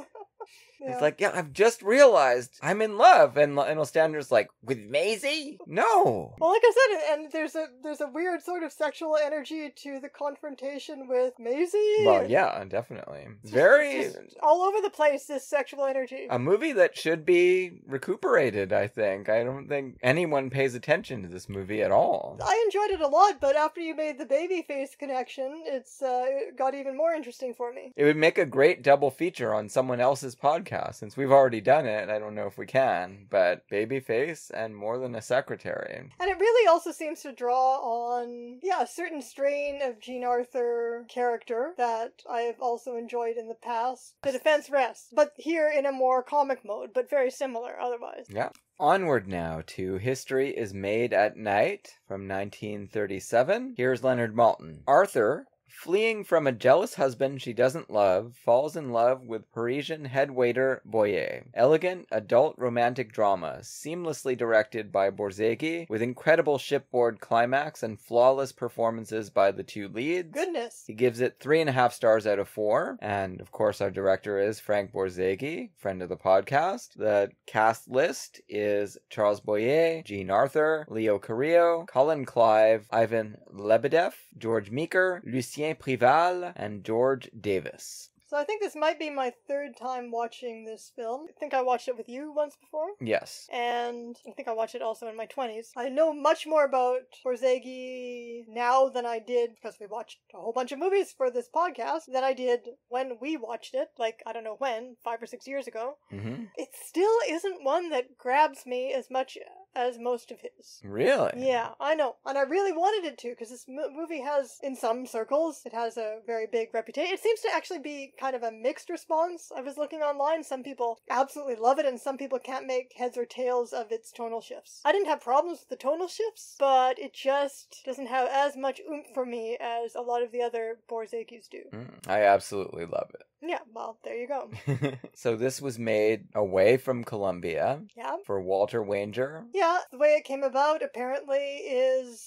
Yeah. It's like, yeah, I've just realized I'm in love. And Lionel Stander's like, with Maisie? No. Well, like I said, and there's a there's a weird sort of sexual energy to the confrontation with Maisie. Well, yeah, definitely. Very... Just all over the place, this sexual energy. A movie that should be recuperated, I think. I don't think anyone pays attention to this movie at all. I enjoyed it a lot, but after you made the babyface connection, it's uh, it got even more interesting for me. It would make a great double feature on someone else's podcast. Since we've already done it, I don't know if we can, but Babyface and More Than a Secretary. And it really also seems to draw on, yeah, a certain strain of Jean Arthur character that I have also enjoyed in the past. The Defense Rests, but here in a more comic mode, but very similar otherwise. Yeah. Onward now to History is Made at Night from nineteen thirty-seven. Here's Leonard Maltin. Arthur, fleeing from a jealous husband she doesn't love, falls in love with Parisian head waiter Boyer. Elegant, adult romantic drama, seamlessly directed by Borzagean, with incredible shipboard climax and flawless performances by the two leads. Goodness. He gives it three and a half stars out of four. And, of course, our director is Frank Borzage, friend of the podcast. The cast list is Charles Boyer, Jean Arthur, Leo Carrillo, Colin Clive, Ivan Lebedev, George Meeker, Lucien Prival, and George Davis. So I think this might be my third time watching this film. I think I watched it with you once before. Yes. And I think I watched it also in my twenties. I know much more about Borzagean now than I did, because we watched a whole bunch of movies for this podcast, than I did when we watched it, like, I don't know when, five or six years ago. Mm-hmm. It still isn't one that grabs me as much as most of his. Really? Yeah, I know. And I really wanted it to, because this m- movie has, in some circles, it has a very big reputation. It seems to actually be kind of a mixed response. I was looking online. Some people absolutely love it, and some people can't make heads or tails of its tonal shifts. I didn't have problems with the tonal shifts, but it just doesn't have as much oomph for me as a lot of the other Borzageans do. Mm, I absolutely love it. Yeah, well, there you go. So this was made away from Columbia. Yeah. For Walter Wanger. Yeah, the way it came about apparently is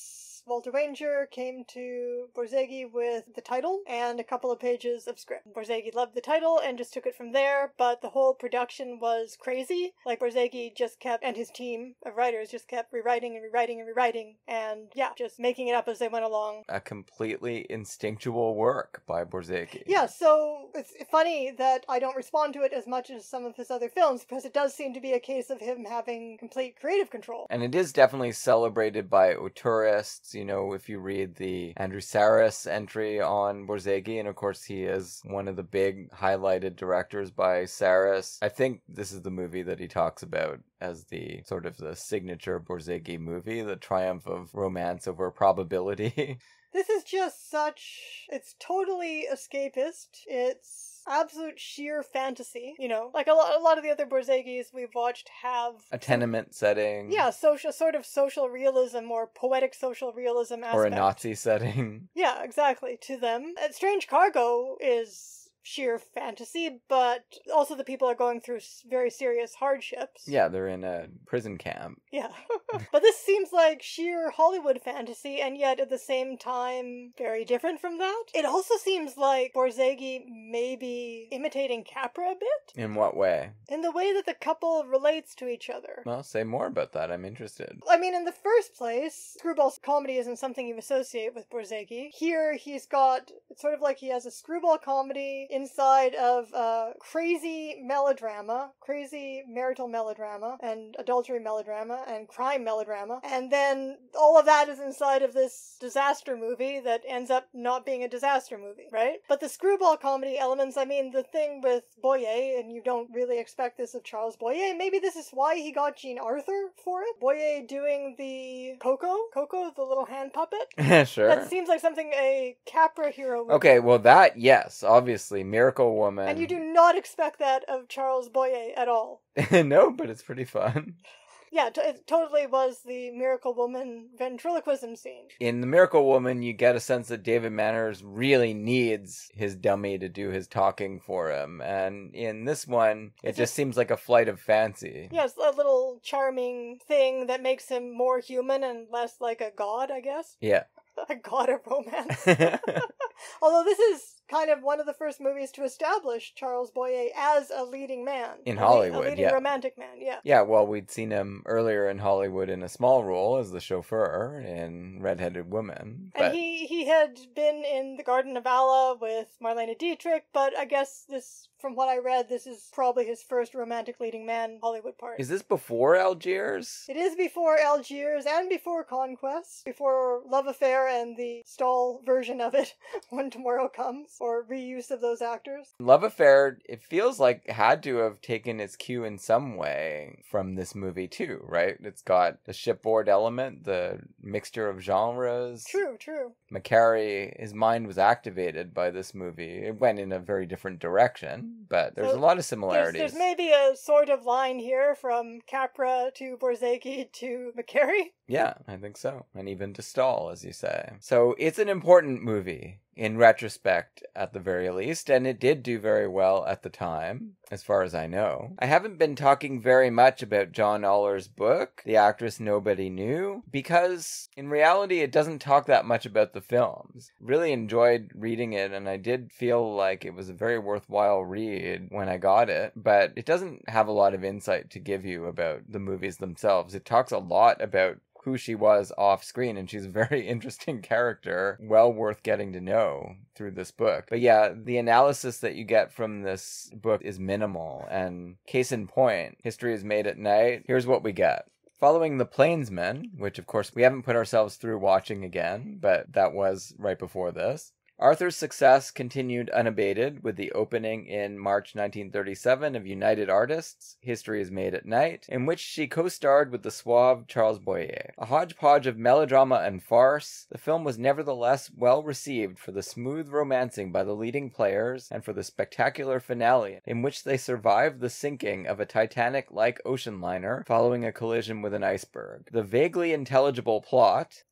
Walter Wanger came to Borzage with the title and a couple of pages of script. Borzage loved the title and just took it from there, but the whole production was crazy. Like, Borzage just kept, and his team of writers just kept rewriting and rewriting and rewriting, and yeah, just making it up as they went along. A completely instinctual work by Borzage. Yeah, so it's funny that I don't respond to it as much as some of his other films, because it does seem to be a case of him having complete creative control. And it is definitely celebrated by auteurists. You know, if you read the Andrew Sarris entry on Borzage, and of course he is one of the big highlighted directors by Sarris. I think this is the movie that he talks about as the sort of the signature Borzage movie, the triumph of romance over probability. This is just such... It's totally escapist. It's absolute sheer fantasy. You know, like a lot, a lot of the other Borzages we've watched have... A tenement setting. Yeah, social, sort of social realism or poetic social realism aspect. Or a Nazi setting. Yeah, exactly, to them. And Strange Cargo is... sheer fantasy, but also the people are going through very serious hardships. Yeah, they're in a prison camp. Yeah. But this seems like sheer Hollywood fantasy, and yet at the same time, very different from that. It also seems like Borzage may be imitating Capra a bit. In what way? In the way that the couple relates to each other. Well, say more about that. I'm interested. I mean, in the first place, screwball comedy isn't something you associate with Borzage. Here, he's got, it's sort of like he has a screwball comedy inside of a crazy melodrama, crazy marital melodrama, and adultery melodrama, and crime melodrama, and then all of that is inside of this disaster movie that ends up not being a disaster movie, right? But the screwball comedy elements, I mean, the thing with Boyer, and you don't really expect this of Charles Boyer, maybe this is why he got Jean Arthur for it? Boyer doing the Coco? Coco, the little hand puppet? Sure. That seems like something a Capra hero would Okay, do. well that, yes, obviously, Miracle Woman. And you do not expect that of Charles Boyer at all. No, but it's pretty fun. Yeah, t- it totally was the Miracle Woman ventriloquism scene. In The Miracle Woman, you get a sense that David Manners really needs his dummy to do his talking for him. And in this one, it It's just just- seems like a flight of fancy. Yes, a little charming thing that makes him more human and less like a god, I guess. Yeah. A god of romance. Although this is kind of one of the first movies to establish Charles Boyer as a leading man. In A le- Hollywood, a leading yeah. romantic man, yeah. Yeah, well, we'd seen him earlier in Hollywood in a small role as the chauffeur in Red-Headed Woman. But And he, he had been in The Garden of Allah with Marlene Dietrich, but I guess this, from what I read, this is probably his first romantic leading man Hollywood part. is this before Algiers? It is before Algiers and before Conquest, before Love Affair and the stall version of it, When Tomorrow Comes, or reuse of those actors. Love Affair, it feels like had to have taken its cue in some way from this movie too, right? It's got the shipboard element, the mixture of genres. True, true. McCary, his mind was activated by this movie. It went in a very different direction, but there's So a lot of There's, similarities. there's maybe a sort of line here from Capra to Borzage to McCary. Yeah, I think so. And even to Stahl, as you say. So it's an important movie, in retrospect, at the very least, and it did do very well at the time, as far as I know. I haven't been talking very much about John Aller's book, The Actress Nobody Knew, because in reality it doesn't talk that much about the films. Really enjoyed reading it, and I did feel like it was a very worthwhile read when I got it, but it doesn't have a lot of insight to give you about the movies themselves. It talks a lot about who she was off screen, and she's a very interesting character, well worth getting to know through this book. But yeah, the analysis that you get from this book is minimal, and case in point, History is Made at Night. Here's what we get. Following The Plainsman, which of course we haven't put ourselves through watching again, but that was right before this, Arthur's success continued unabated with the opening in March nineteen thirty-seven of United Artists, History is Made at Night, in which she co-starred with the suave Charles Boyer. A hodgepodge of melodrama and farce, the film was nevertheless well received for the smooth romancing by the leading players and for the spectacular finale in which they survived the sinking of a Titanic-like ocean liner following a collision with an iceberg. The vaguely intelligible plot,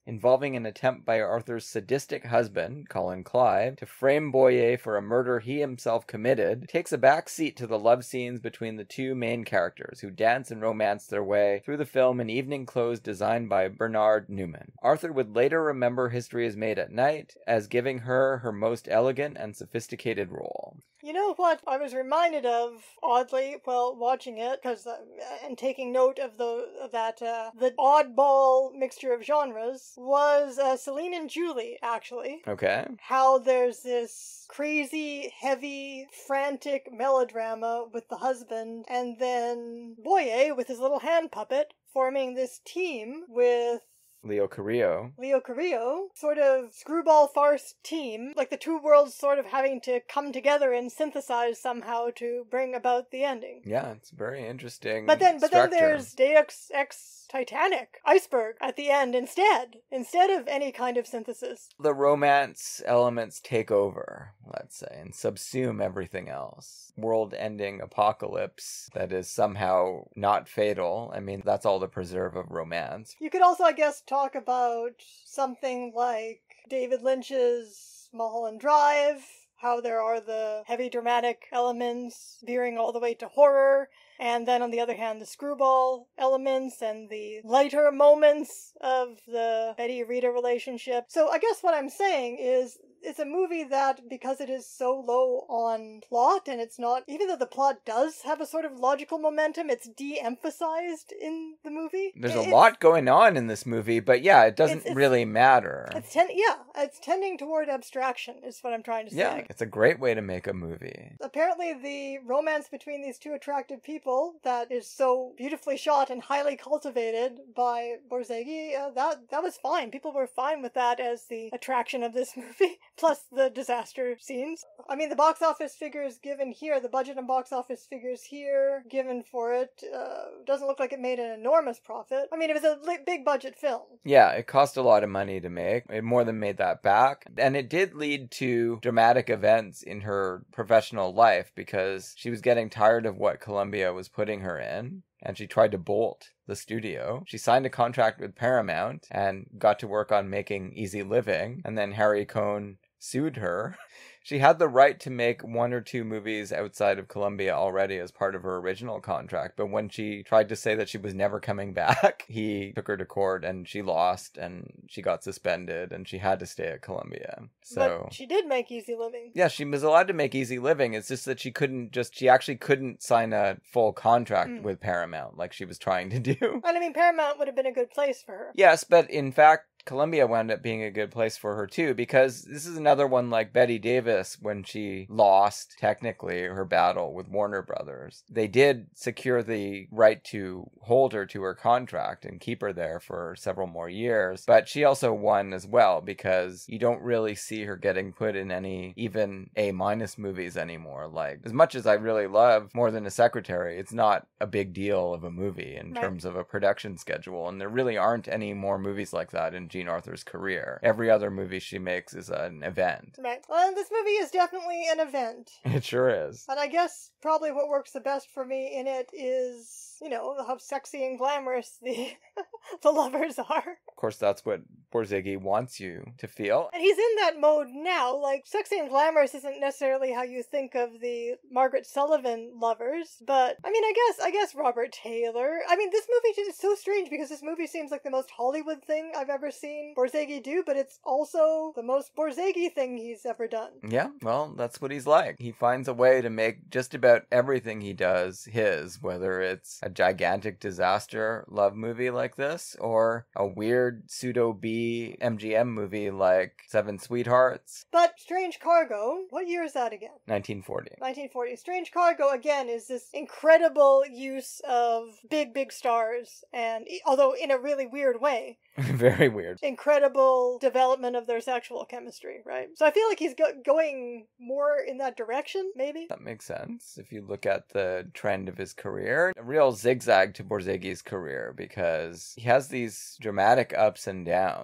involving an attempt by Arthur's sadistic husband, Colin Clive, to frame Boyer for a murder he himself committed, takes a back seat to the love scenes between the two main characters, who dance and romance their way through the film in evening clothes designed by Bernard Newman. Arthur would later remember History is Made at Night as giving her her most elegant and sophisticated role. You know what I was reminded of, oddly, while watching it, because uh, and taking note of the of that uh, the oddball mixture of genres, was uh, Celine and Julie, actually. Okay. How there's this crazy, heavy, frantic melodrama with the husband, and then Boyer, with his little hand puppet, forming this team with Leo Carrillo. Leo Carrillo, sort of screwball farce team, like the two worlds sort of having to come together and synthesize somehow to bring about the ending. Yeah, it's very interesting. But then, but structure. then there's Deus Ex Titanic, Iceberg, at the end instead, instead of any kind of synthesis. The romance elements take over, let's say, and subsume everything else. World-ending apocalypse that is somehow not fatal. I mean, that's all the preserve of romance. You could also, I guess, talk about something like David Lynch's Mulholland Drive, how there are the heavy dramatic elements veering all the way to horror, and then on the other hand the screwball elements and the lighter moments of the Betty-Rita relationship. So I guess what I'm saying is it's a movie that, because it is so low on plot, and it's not, even though the plot does have a sort of logical momentum, it's de-emphasized in the movie. There's it's, a lot going on in this movie, but yeah, it doesn't it's, it's, really matter. It's ten- yeah, it's tending toward abstraction, is what I'm trying to say. Yeah, it's a great way to make a movie. Apparently the romance between these two attractive people that is so beautifully shot and highly cultivated by Borzage, uh, that, that was fine. People were fine with that as the attraction of this movie. Plus the disaster scenes. I mean, the box office figures given here, the budget and box office figures here given for it, uh, doesn't look like it made an enormous profit. I mean, it was a li- big budget film. Yeah, it cost a lot of money to make. It more than made that back. And it did lead to dramatic events in her professional life because she was getting tired of what Columbia was putting her in. And she tried to bolt the studio. She signed a contract with Paramount and got to work on making Easy Living. And then Harry Cohn sued her. She had the right to make one or two movies outside of Columbia already as part of her original contract, but when she tried to say that she was never coming back, he took her to court and she lost and she got suspended and she had to stay at Columbia. So but she did make Easy Living. Yeah, she was allowed to make Easy Living. It's just that she couldn't just, she actually couldn't sign a full contract mm. with Paramount like she was trying to do. And I mean, Paramount would have been a good place for her. Yes, but in fact, Columbia wound up being a good place for her too, because this is another one like Bette Davis when she lost, technically, her battle with Warner Brothers. They did secure the right to hold her to her contract and keep her there for several more years, but she also won as well because you don't really see her getting put in any even A-minus movies anymore. Like, as much as I really love More Than a Secretary, it's not a big deal of a movie in right. terms of a production schedule, and there really aren't any more movies like that in Jean Arthur's career. Every other movie she makes is an event. Right. Well, this movie is definitely an event. It sure is. And I guess probably what works the best for me in it is, you know, how sexy and glamorous the the lovers are. Of course, that's what Borzage wants you to feel. And he's in that mode now. Like, sexy and glamorous isn't necessarily how you think of the Margaret Sullivan lovers, but, I mean, I guess, I guess Robert Taylor. I mean, this movie is so strange because this movie seems like the most Hollywood thing I've ever seen Borzage do, but it's also the most Borzage thing he's ever done. Yeah, well, that's what he's like. He finds a way to make just about everything he does his, whether it's a gigantic disaster love movie like this, or a weird pseudo-B M G M movie like Seven Sweethearts. But Strange Cargo, what year is that again? nineteen forty. nineteen forty. Strange Cargo, again, is this incredible use of big, big stars, and although in a really weird way. Very weird. Incredible development of their sexual chemistry, right? So I feel like he's go- going more in that direction, maybe? That makes sense. If you look at the trend of his career, a real zigzag to Borzage's career, because he has these dramatic ups and downs.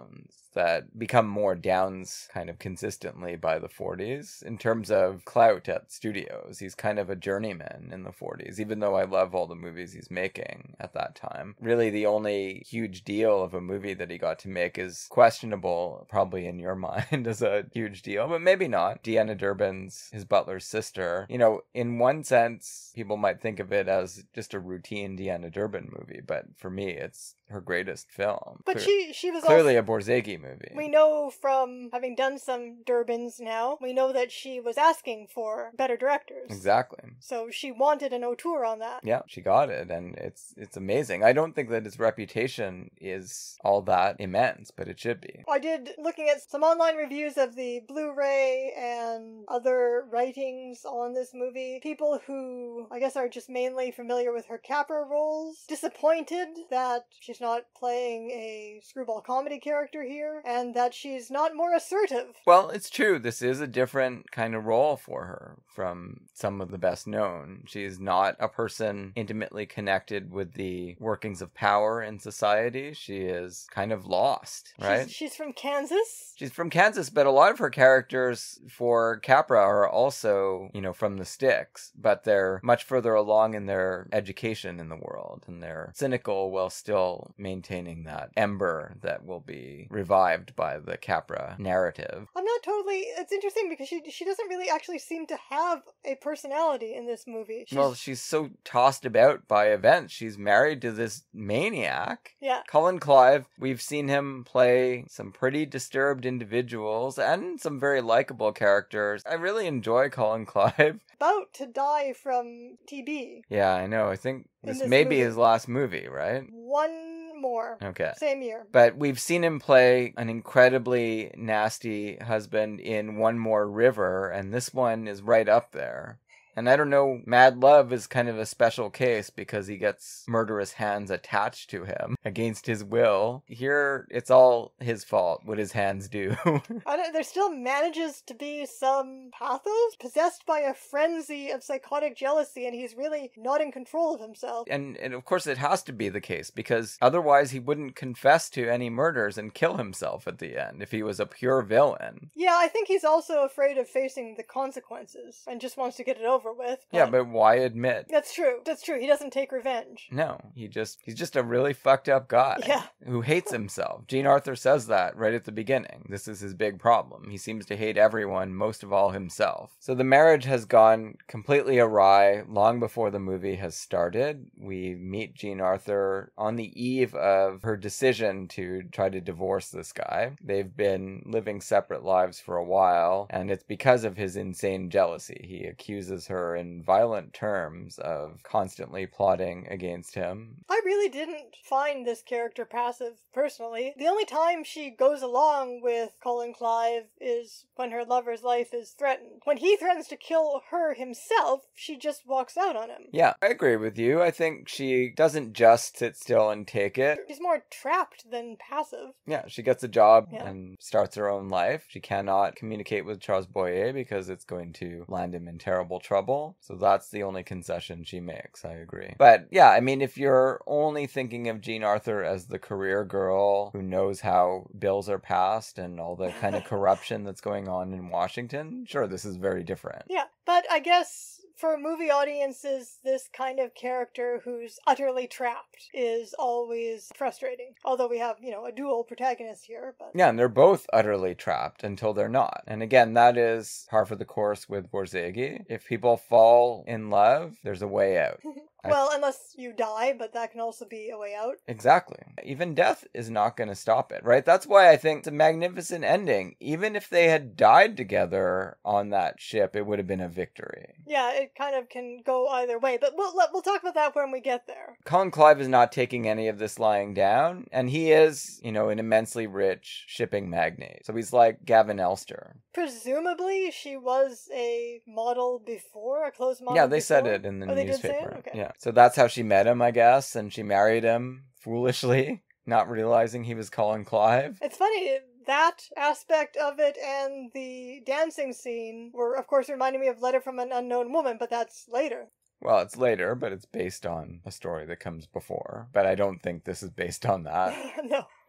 that become more downs kind of consistently by the forties in terms of clout at studios. He's kind of a journeyman in the forties, even though I love all the movies he's making at that time. Really, the only huge deal of a movie that he got to make is questionable, probably in your mind, as a huge deal, but maybe not. Deanna Durbin's His Butler's Sister. You know, in one sense, people might think of it as just a routine Deanna Durbin movie, but for me, it's her greatest film. But Clear- she she was clearly also, a Borzage movie. we know from having done some Durbins now, we know that she was asking for better directors. Exactly. So she wanted an auteur on that. Yeah, she got it, and it's it's amazing. I don't think that its reputation is all that immense, but it should be. I did, looking at some online reviews of the Blu-ray and other writings on this movie, people who I guess are just mainly familiar with her Capra roles, disappointed that she's not playing a screwball comedy character here, and that she's not more assertive. Well, it's true. This is a different kind of role for her from some of the best known. She's not a person intimately connected with the workings of power in society. She is kind of lost, right? She's, she's from Kansas. She's from Kansas, but a lot of her characters for Capra are also, you know, from the sticks, but they're much further along in their education in the world, and they're cynical while still maintaining that ember that will be revived by the Capra narrative. I'm not totally, it's interesting because she she doesn't really actually seem to have a personality in this movie. She's, Well, she's so tossed about by events. She's married to this maniac. Yeah. Colin Clive, we've seen him play some pretty disturbed individuals and some very likable characters. I really enjoy Colin Clive. About to die from T B. Yeah, I know. I think this, this may be movie. his last movie, right? One more. Okay. Same year. But we've seen him play an incredibly nasty husband in One More River, and this one is right up there. And I don't know, Mad Love is kind of a special case because he gets murderous hands attached to him against his will. Here, it's all his fault what his hands do. I don't, there still manages to be some pathos, possessed by a frenzy of psychotic jealousy, and he's really not in control of himself. And, and of course it has to be the case, because otherwise he wouldn't confess to any murders and kill himself at the end if he was a pure villain. Yeah, I think he's also afraid of facing the consequences and just wants to get it over with. But Yeah, but why admit? that's true. That's true. He doesn't take revenge. No, he just, he's just a really fucked up guy. Yeah. Who hates himself. Jean Arthur says that right at the beginning. This is his big problem. He seems to hate everyone, most of all himself. So the marriage has gone completely awry long before the movie has started. We meet Jean Arthur on the eve of her decision to try to divorce this guy. They've been living separate lives for a while, and it's because of his insane jealousy. He accuses her in violent terms of constantly plotting against him. I really didn't find this character passive, personally. The only time she goes along with Colin Clive is when her lover's life is threatened. When he threatens to kill her himself, she just walks out on him. Yeah, I agree with you. I think she doesn't just sit still and take it. She's more trapped than passive. Yeah, she gets a job Yeah. and starts her own life. She cannot communicate with Charles Boyer because it's going to land him in terrible trouble. So that's the only concession she makes. I agree. But yeah, I mean, if you're only thinking of Jean Arthur as the career girl who knows how bills are passed and all the kind of corruption that's going on in Washington, sure, this is very different. Yeah, but I guess for movie audiences, this kind of character who's utterly trapped is always frustrating. Although we have, you know, a dual protagonist here, but... Yeah, and they're both utterly trapped until they're not. And again, that is par for the course with Borzage. If people fall in love, there's a way out. Well, unless you die, but that can also be a way out. Exactly. Even death is not going to stop it, right? That's why I think it's a magnificent ending. Even if they had died together on that ship, it would have been a victory. Yeah, it kind of can go either way, but we'll we'll talk about that when we get there. Colin Clive is not taking any of this lying down, and he is, you know, an immensely rich shipping magnate. So he's like Gavin Elster. Presumably, she was a model before, a clothes model Yeah, they before? said it in the Oh, they did say it? newspaper. Okay. Yeah. So that's how she met him, I guess, and she married him foolishly, not realizing he was Colin Clive. It's funny, that aspect of it and the dancing scene were, of course, reminding me of Letter from an Unknown Woman, but that's later. Well, it's later, but it's based on a story that comes before. But I don't think this is based on that. No.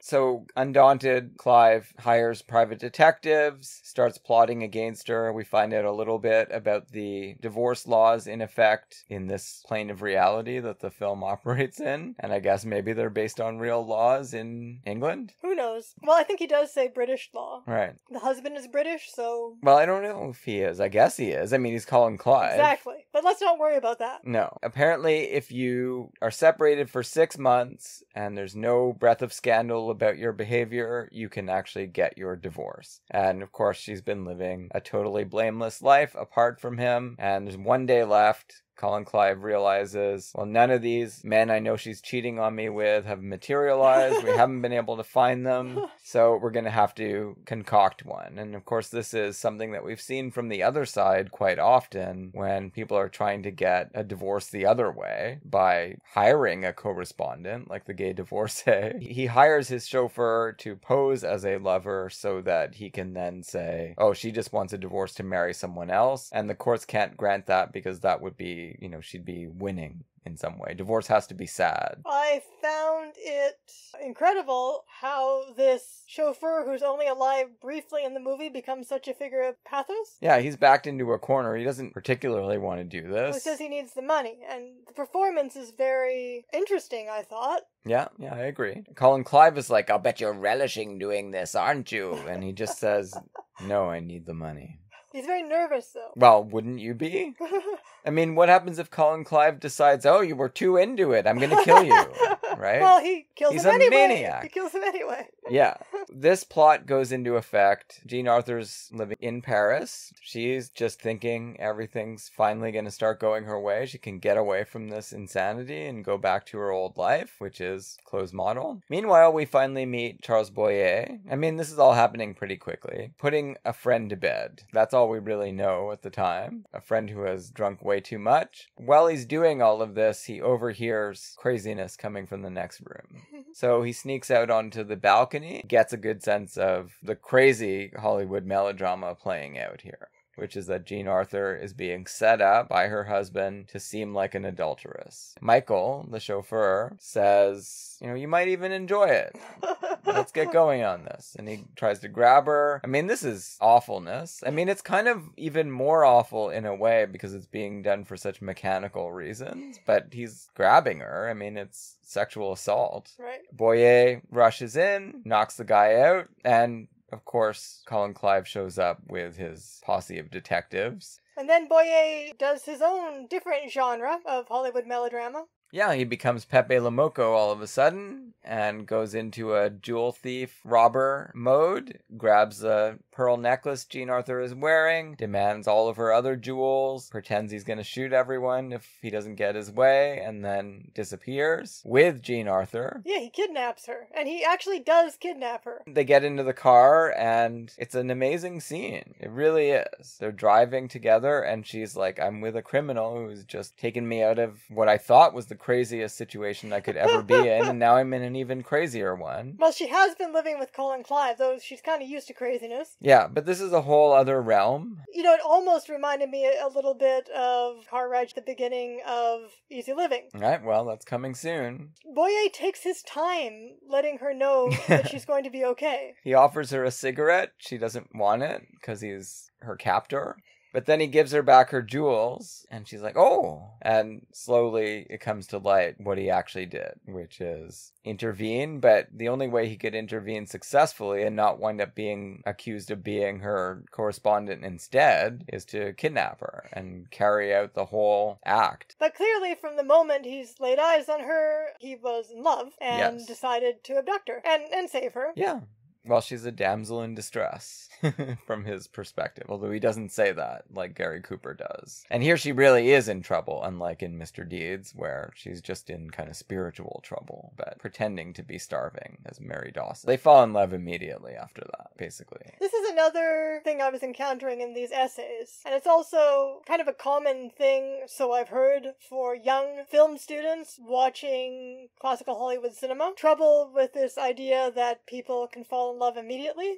So, undaunted, Clive hires private detectives, starts plotting against her. We find out a little bit about the divorce laws in effect in this plane of reality that the film operates in. And I guess maybe they're based on real laws in England? Who knows? Well, I think he does say British law. Right. The husband is British, so... Well, I don't know if he is. I guess he is. I mean, he's Colin Clive. Exactly. But let's not worry about that. No. Apparently, if you are separated for six months and there's no breath of scandal about your behavior, you can actually get your divorce. And of course, she's been living a totally blameless life apart from him. And there's one day left. Colin Clive realizes, well, none of these men I know she's cheating on me with have materialized. We haven't been able to find them. So we're going to have to concoct one. And of course, this is something that we've seen from the other side quite often when people are trying to get a divorce the other way by hiring a correspondent, like the gay divorcee. He hires his chauffeur to pose as a lover so that he can then say, oh, she just wants a divorce to marry someone else. And the courts can't grant that because that would be, you know, she'd be winning in some way. Divorce has to be sad. I found it incredible how this chauffeur, who's only alive briefly in the movie, becomes such a figure of pathos. Yeah, he's backed into a corner. He doesn't particularly want to do this. He says he needs the money, and the performance is very interesting, I thought. Yeah, yeah, I agree. Colin Clive is like, I'll bet you're relishing doing this, aren't you? And he just says, no, I need the money. He's very nervous, though. Well, wouldn't you be? I mean, what happens if Colin Clive decides, oh, you were too into it, I'm going to kill you, right? Well, he kills He's him a anyway. maniac. He kills him anyway. Yeah. This plot goes into effect. Jean Arthur's living in Paris. She's just thinking everything's finally going to start going her way. She can get away from this insanity and go back to her old life, which is closed model. Meanwhile, we finally meet Charles Boyer. I mean, this is all happening pretty quickly. Putting a friend to bed. That's all we really know at the time. A friend who has drunk way too much. While he's doing all of this, he overhears craziness coming from the next room. So he sneaks out onto the balcony, gets a good sense of the crazy Hollywood melodrama playing out here, which is that Jean Arthur is being set up by her husband to seem like an adulteress. Michael, the chauffeur, says, you know, you might even enjoy it. Let's get going on this. And he tries to grab her. I mean, this is awfulness. I mean, it's kind of even more awful in a way because it's being done for such mechanical reasons. But he's grabbing her. I mean, it's sexual assault. Right. Boyer rushes in, knocks the guy out, and of course, Colin Clive shows up with his posse of detectives. And then Boyer does his own different genre of Hollywood melodrama. Yeah, he becomes Pepe Le Moco all of a sudden and goes into a jewel thief robber mode, grabs a pearl necklace Jean Arthur is wearing, demands all of her other jewels, pretends he's going to shoot everyone if he doesn't get his way, and then disappears with Jean Arthur. Yeah, he kidnaps her. And he actually does kidnap her. They get into the car, and it's an amazing scene. It really is. They're driving together, and she's like, I'm with a criminal who's just taken me out of what I thought was the craziest situation I could ever be in, and now I'm in an even crazier one. Well, she has been living with Colin Clive, though she's kind of used to craziness. Yeah, but this is a whole other realm. You know, it almost reminded me a little bit of Car Ride at the beginning of Easy Living. All right, well, that's coming soon. Boyer takes his time letting her know that she's going to be okay. He offers her a cigarette. She doesn't want it because he's her captor. But then he gives her back her jewels, and she's like, oh! And slowly it comes to light what he actually did, which is intervene, but the only way he could intervene successfully and not wind up being accused of being her correspondent instead is to kidnap her and carry out the whole act. But clearly from the moment he's laid eyes on her, he was in love and Yes. decided to abduct her and, and save her. Yeah. Well, she's a damsel in distress from his perspective, although he doesn't say that like Gary Cooper does. And here she really is in trouble, unlike in Mister Deeds, where she's just in kind of spiritual trouble, but pretending to be starving as Mary Dawson. They fall in love immediately after that, basically. This is another thing I was encountering in these essays, and it's also kind of a common thing, so I've heard, for young film students watching classical Hollywood cinema. Trouble with this idea that people can fall in love immediately.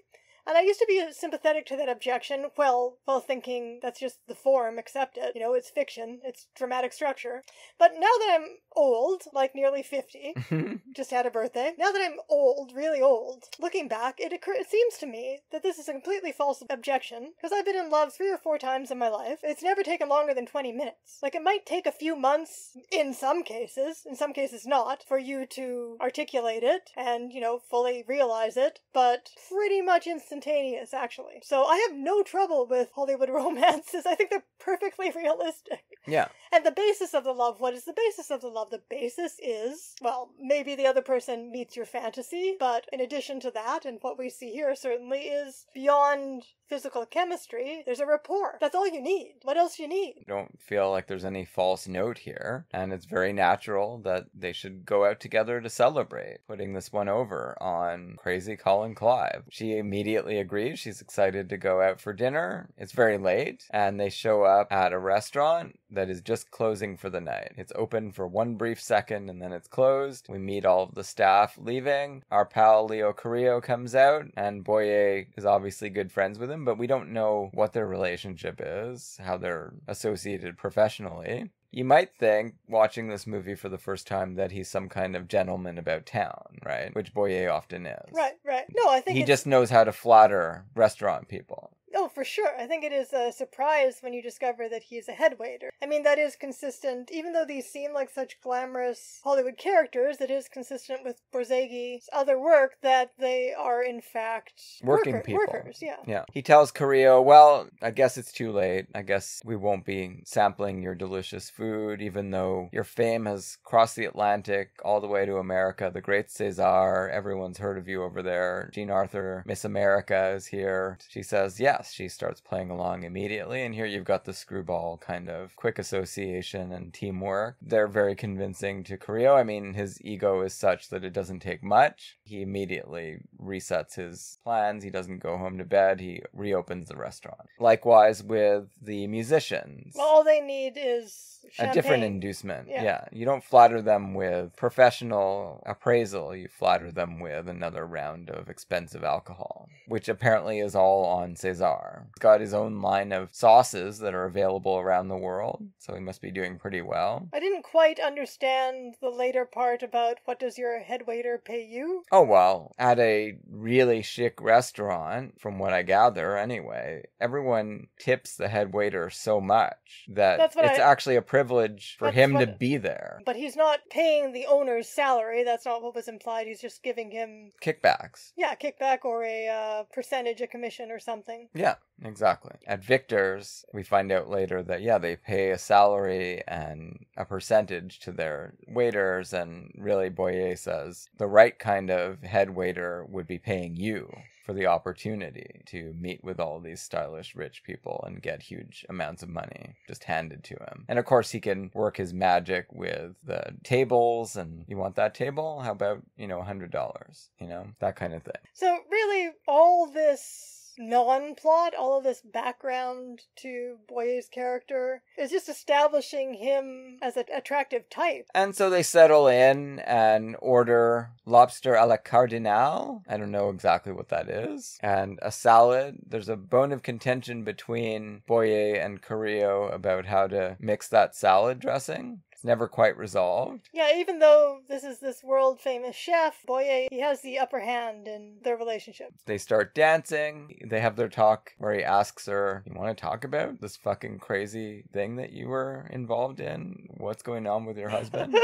And I used to be sympathetic to that objection, well, while thinking that's just the form, accept it. You know, it's fiction, it's dramatic structure. But now that I'm old, like nearly fifty, just had a birthday, now that I'm old, really old, looking back, it, occur- it seems to me that this is a completely false objection, because I've been in love three or four times in my life. It's never taken longer than twenty minutes. Like, it might take a few months, in some cases, in some cases not, for you to articulate it and, you know, fully realize it, but pretty much instantaneous, actually. So I have no trouble with Hollywood romances. I think they're perfectly realistic. Yeah. And the basis of the love, what is the basis of the love? The basis is, well, maybe the other person meets your fantasy, but in addition to that, and what we see here certainly is beyond physical chemistry, there's a rapport. That's all you need. What else do you need? I don't feel like there's any false note here, and it's very natural that they should go out together to celebrate, putting this one over on crazy Colin Clive. She immediately agrees. She's excited to go out for dinner. It's very late, and they show up at a restaurant that is just closing for the night. It's open for one brief second, and then it's closed. We meet all of the staff leaving. Our pal Leo Carrillo comes out, and Boyer is obviously good friends with him, but we don't know what their relationship is, how they're associated professionally. You might think, watching this movie for the first time, that he's some kind of gentleman about town, right? Which Boyer often is. Right, right. No, I think he it's... just knows how to flatter restaurant people. Oh, for sure. I think it is a surprise when you discover that he's a head waiter. I mean, that is consistent, even though these seem like such glamorous Hollywood characters, it is consistent with Borzage's other work that they are, in fact, working worker, people. Workers, yeah. Yeah. He tells Carrillo, well, I guess it's too late. I guess we won't be sampling your delicious food, even though your fame has crossed the Atlantic all the way to America. The great César, everyone's heard of you over there. Jean Arthur, Miss America, is here. She says, yes. She starts playing along immediately, and here you've got the screwball kind of quick association and teamwork. They're very convincing to Carrillo. I mean, his ego is such that it doesn't take much. He immediately resets his plans. He doesn't go home to bed. He reopens the restaurant. Likewise with the musicians. Well, all they need is champagne. A different inducement. Yeah. yeah. You don't flatter them with professional appraisal. You flatter them with another round of expensive alcohol, which apparently is all on César. He's got his own line of sauces that are available around the world, so he must be doing pretty well. I didn't quite understand the later part about what does your head waiter pay you? Oh, well, at a really chic restaurant, from what I gather anyway, everyone tips the head waiter so much that it's I... actually a privilege for That's him what... to be there. But he's not paying the owner's salary. That's not what was implied. He's just giving him... kickbacks. Yeah, kickback or a uh, percentage, a commission or something. Yeah, exactly. At Victor's, we find out later that, yeah, they pay a salary and a percentage to their waiters, and really Boyer says the right kind of head waiter would be paying you for the opportunity to meet with all these stylish rich people and get huge amounts of money just handed to him. And of course he can work his magic with the tables, and you want that table? How about, you know, one hundred dollars, you know, that kind of thing. So really all this non-plot, all of this background to Boyer's character is just establishing him as an attractive type. And so they settle in and order lobster a la cardinal. I don't know exactly what that is. And a salad. There's a bone of contention between Boyer and Carrillo about how to mix that salad dressing. Never quite resolved. Yeah, even though this is this world-famous chef, Boyer, he has the upper hand in their relationship. They start dancing. They have their talk where he asks her, you want to talk about this fucking crazy thing that you were involved in? What's going on with your husband?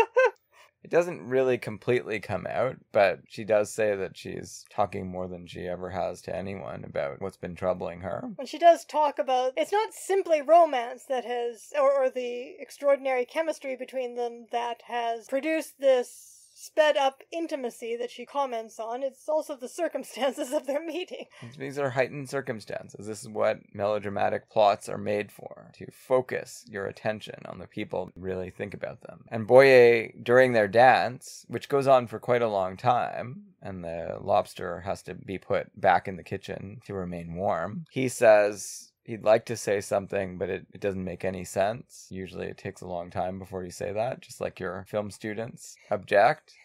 It doesn't really completely come out, but she does say that she's talking more than she ever has to anyone about what's been troubling her. And she does talk about, it's not simply romance that has, or, or the extraordinary chemistry between them that has produced this sped up intimacy that she comments on. It's also the circumstances of their meeting. These are heightened circumstances. This is what melodramatic plots are made for, to focus your attention on the people who really think about them. And Boyer, during their dance, which goes on for quite a long time, and the lobster has to be put back in the kitchen to remain warm, he says he'd like to say something, but it, it doesn't make any sense. Usually it takes a long time before you say that, just like your film students object.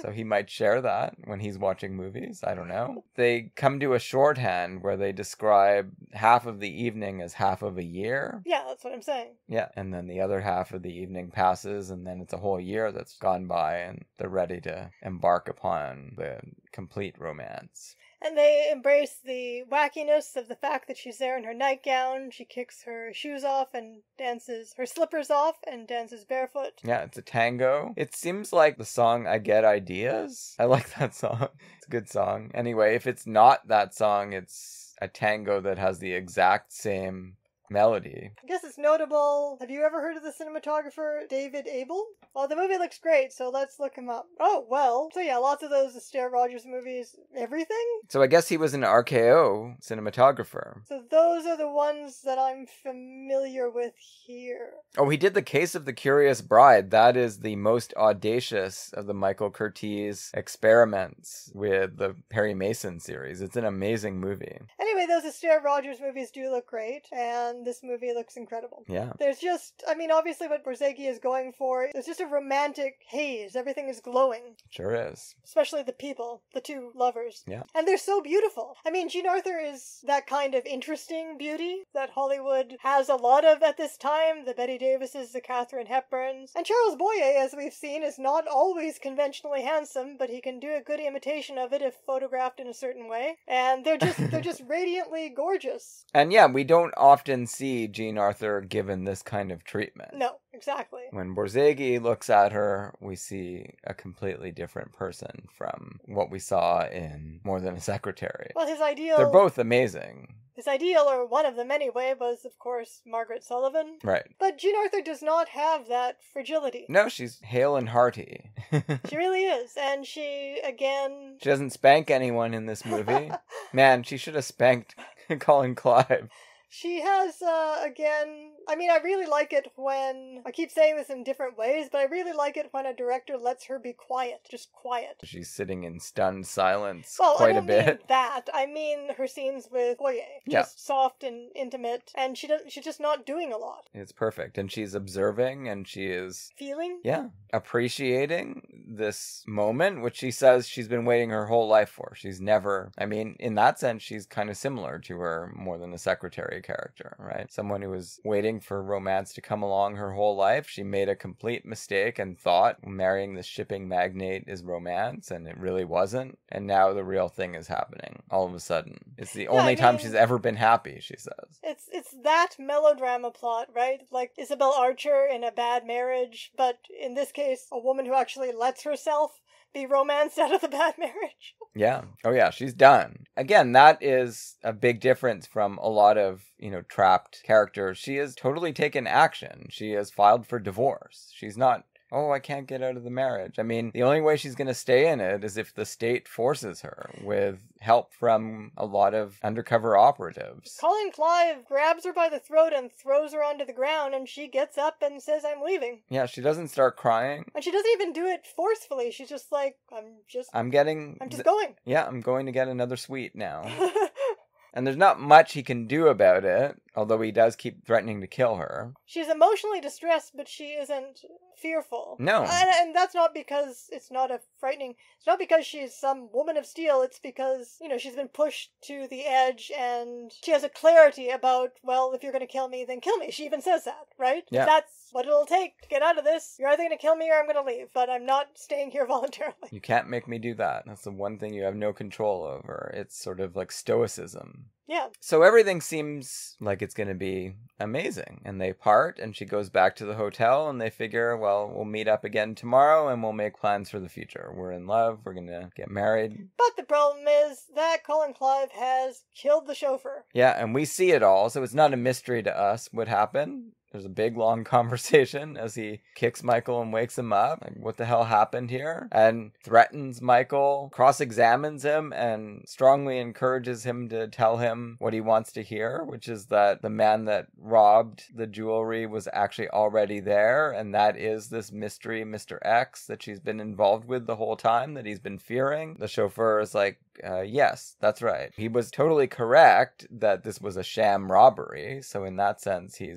So he might share that when he's watching movies. I don't know. They come to a shorthand where they describe half of the evening as half of a year. Yeah, that's what I'm saying. Yeah, and then the other half of the evening passes, and then it's a whole year that's gone by, and they're ready to embark upon the complete romance. And they embrace the wackiness of the fact that she's there in her nightgown. She kicks her shoes off and dances her slippers off and dances barefoot. Yeah, it's a tango. It seems like the song I Get Ideas. I like that song. It's a good song. Anyway, if it's not that song, it's a tango that has the exact same melody. I guess it's notable. Have you ever heard of the cinematographer David Abel? Well, the movie looks great, so let's look him up. Oh, well. So yeah, lots of those Astaire Rogers movies. Everything? So I guess he was an R K O cinematographer. So those are the ones that I'm familiar with here. Oh, he did The Case of the Curious Bride. That is the most audacious of the Michael Curtiz experiments with the Perry Mason series. It's an amazing movie. Anyway, those Astaire Rogers movies do look great, and this movie looks incredible. Yeah. There's just, I mean, obviously what Borzage is going for, there's just a romantic haze. Everything is glowing. Sure is. Especially the people, the two lovers. Yeah. And they're so beautiful. I mean, Jean Arthur is that kind of interesting beauty that Hollywood has a lot of at this time. The Bette Davises, the Katharine Hepburns. And Charles Boyer, as we've seen, is not always conventionally handsome, but he can do a good imitation of it if photographed in a certain way. And they're just, they're just radiantly gorgeous. And yeah, we don't often see Jean Arthur given this kind of treatment. No, exactly. When Borzage looks at her, we see a completely different person from what we saw in More Than a Secretary. Well, his ideal... They're both amazing. His ideal, or one of them anyway, was, of course, Margaret Sullivan. Right. But Jean Arthur does not have that fragility. No, she's hale and hearty. She really is. And she, again... She doesn't spank anyone in this movie. Man, she should have spanked Colin Clive. She has, uh, again, I mean, I really like it when, I keep saying this in different ways, but I really like it when a director lets her be quiet, just quiet. She's sitting in stunned silence well, quite I don't a bit. Mean that. I mean her scenes with Boyer. Just yeah. soft and intimate, and she does, she's just not doing a lot. It's perfect, and she's observing, and she is... Feeling? Yeah. Appreciating this moment, which she says she's been waiting her whole life for. She's never... I mean, in that sense, she's kind of similar to her More Than a Secretary character, right? Someone who was waiting for romance to come along her whole life. She made a complete mistake and thought marrying the shipping magnate is romance, and it really wasn't. And now the real thing is happening all of a sudden. It's the yeah, only I mean, time she's ever been happy, she says. It's it's that melodrama plot, right? Like Isabel Archer in A Bad Marriage, but in this case, a woman who actually lets herself be romanced out of the bad marriage. Yeah. Oh yeah, she's done. Again, that is a big difference from a lot of, you know, trapped characters. She has totally taken action. She has filed for divorce. She's not, oh, I can't get out of the marriage. I mean, the only way she's going to stay in it is if the state forces her with help from a lot of undercover operatives. Colin Clive grabs her by the throat and throws her onto the ground, and she gets up and says, I'm leaving. Yeah, she doesn't start crying. And she doesn't even do it forcefully. She's just like, I'm just... I'm getting... I'm just going. Yeah, I'm going to get another sweet now. And there's not much he can do about it, although he does keep threatening to kill her. She's emotionally distressed, but she isn't fearful. No. And, and that's not because it's not a frightening... It's not because she's some woman of steel. It's because, you know, she's been pushed to the edge, and she has a clarity about, well, if you're going to kill me, then kill me. She even says that, right? Yeah. That's what it'll take to get out of this. You're either going to kill me or I'm going to leave, but I'm not staying here voluntarily. You can't make me do that. That's the one thing you have no control over. It's sort of like stoicism. Yeah. So everything seems like it's going to be amazing. And they part, and she goes back to the hotel, and they figure, well, we'll meet up again tomorrow, and we'll make plans for the future. We're in love. We're going to get married. But the problem is that Colin Clive has killed the chauffeur. Yeah, and we see it all, so it's not a mystery to us what happened. There's a big, long conversation as he kicks Michael and wakes him up. Like, what the hell happened here? And threatens Michael, cross-examines him, and strongly encourages him to tell him what he wants to hear, which is that the man that robbed the jewelry was actually already there, and that is this mystery Mister X that she's been involved with the whole time, that he's been fearing. The chauffeur is like, uh, yes, that's right. He was totally correct that this was a sham robbery, so in that sense, he's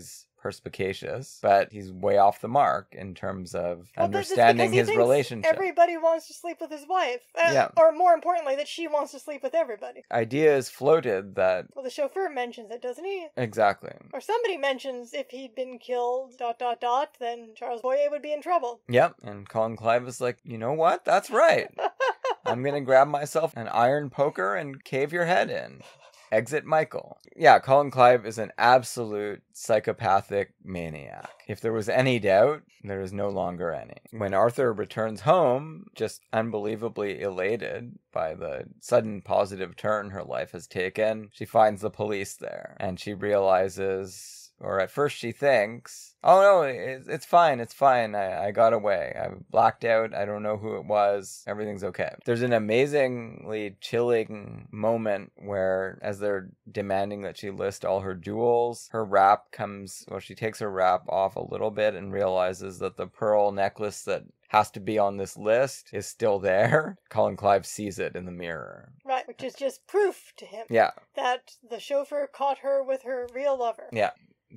perspicacious, but he's way off the mark in terms of well, understanding his relationship. Everybody wants to sleep with his wife. Uh, yeah. Or more importantly, that she wants to sleep with everybody. Ideas floated that... Well, the chauffeur mentions it, doesn't he? Exactly. Or somebody mentions if he'd been killed, dot, dot, dot, then Charles Boyer would be in trouble. Yep. And Colin Clive was like, you know what? That's right. I'm going to grab myself an iron poker and cave your head in. Exit Michael. Yeah, Colin Clive is an absolute psychopathic maniac. If there was any doubt, there is no longer any. When Arthur returns home, just unbelievably elated by the sudden positive turn her life has taken, she finds the police there, and she realizes, or at first she thinks, oh no, it's fine, it's fine, I, I got away. I blacked out, I don't know who it was, everything's okay. There's an amazingly chilling moment where, as they're demanding that she list all her jewels, her wrap comes, well, she takes her wrap off a little bit and realizes that the pearl necklace that has to be on this list is still there. Colin Clive sees it in the mirror. Right, which is just proof to him. Yeah. That the chauffeur caught her with her real lover. Yeah.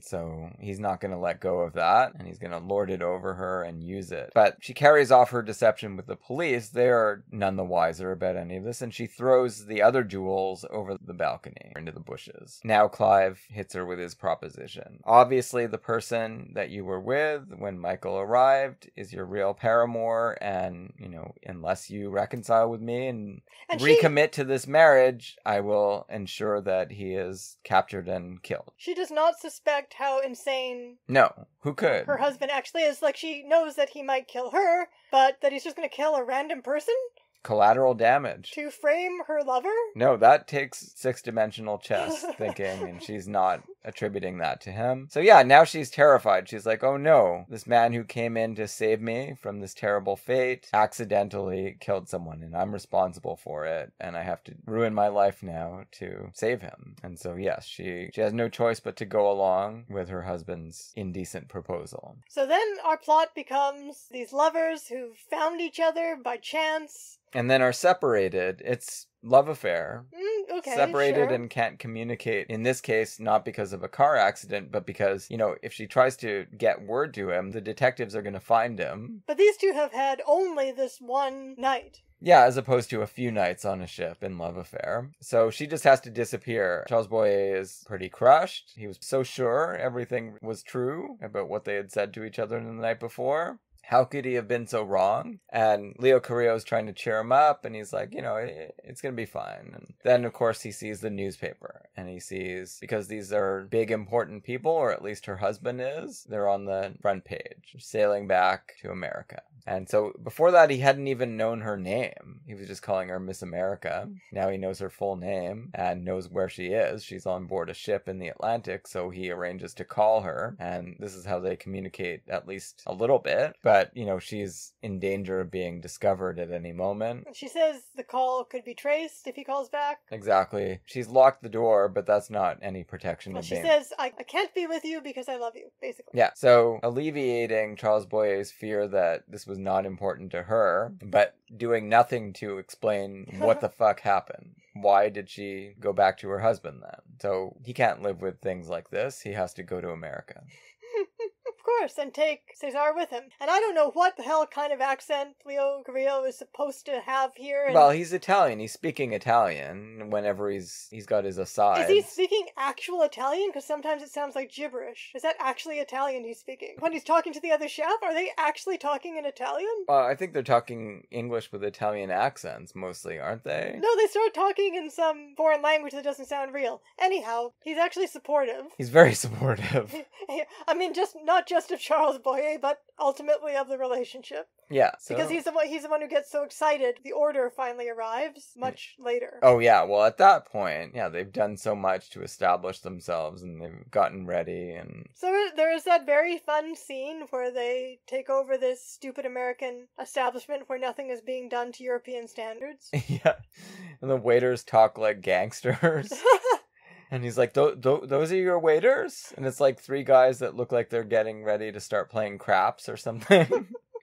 So he's not going to let go of that, and he's going to lord it over her and use it. But she carries off her deception with the police. They are none the wiser about any of this, and she throws the other jewels over the balcony into the bushes. Now Clive hits her with his proposition. Obviously, the person that you were with when Michael arrived is your real paramour, and, you know, unless you reconcile with me and, and recommit she... to this marriage, I will ensure that he is captured and killed. She does not suspect how insane no who could her husband actually is. Like, she knows that he might kill her, but that he's just going to kill a random person collateral damage to frame her lover. No, that takes six-dimensional chess thinking, and she's not attributing that to him. So yeah, now she's terrified. She's like, oh no, this man who came in to save me from this terrible fate accidentally killed someone, and I'm responsible for it, and I have to ruin my life now to save him. And so yes, she she has no choice but to go along with her husband's indecent proposal. So then our plot becomes these lovers who found each other by chance and then are separated. It's love affair. Mm, okay, separated sure. And can't communicate. In this case, not because of a car accident, but because, you know, if she tries to get word to him, the detectives are going to find him. But these two have had only this one night. Yeah, as opposed to a few nights on a ship in love affair. So she just has to disappear. Charles Boyer is pretty crushed. He was so sure everything was true about what they had said to each other the night before. How could he have been so wrong? And Leo Carrillo's trying to cheer him up, and he's like, you know, it's going to be fine. And then, of course, he sees the newspaper, and he sees, because these are big, important people, or at least her husband is, they're on the front page, sailing back to America. And so before that, he hadn't even known her name. He was just calling her Miss America. Now he knows her full name and knows where she is. She's on board a ship in the Atlantic, so he arranges to call her. And this is how they communicate, at least a little bit. But, you know, she's in danger of being discovered at any moment. She says the call could be traced if he calls back. Exactly. She's locked the door, but that's not any protection well, of she being... says, I, I can't be with you because I love you, basically. Yeah, so alleviating Charles Boyer's fear that this was not important to her, but doing nothing to explain what the fuck happened. Why did she go back to her husband then? So he can't live with things like this. He has to go to America. Of course, and take Cesar with him. And I don't know what the hell kind of accent Leo Carrillo is supposed to have here. And... Well, he's Italian. He's speaking Italian whenever he's he's got his asides. Is he speaking actual Italian? Because sometimes it sounds like gibberish. Is that actually Italian he's speaking? When he's talking to the other chef, are they actually talking in Italian? Well, I think they're talking English with Italian accents mostly, aren't they? No, they start talking in some foreign language that doesn't sound real. Anyhow, he's actually supportive. He's very supportive. I mean, just not just of Charles Boyer, but ultimately of the relationship. Yeah. So... Because he's the one he's the one who gets so excited. The order finally arrives much later. Oh yeah, well at that point, yeah, they've done so much to establish themselves and they've gotten ready and so there is that very fun scene where they take over this stupid American establishment where nothing is being done to European standards. Yeah. And the waiters talk like gangsters. And he's like, th- th- those are your waiters? And it's like three guys that look like they're getting ready to start playing craps or something.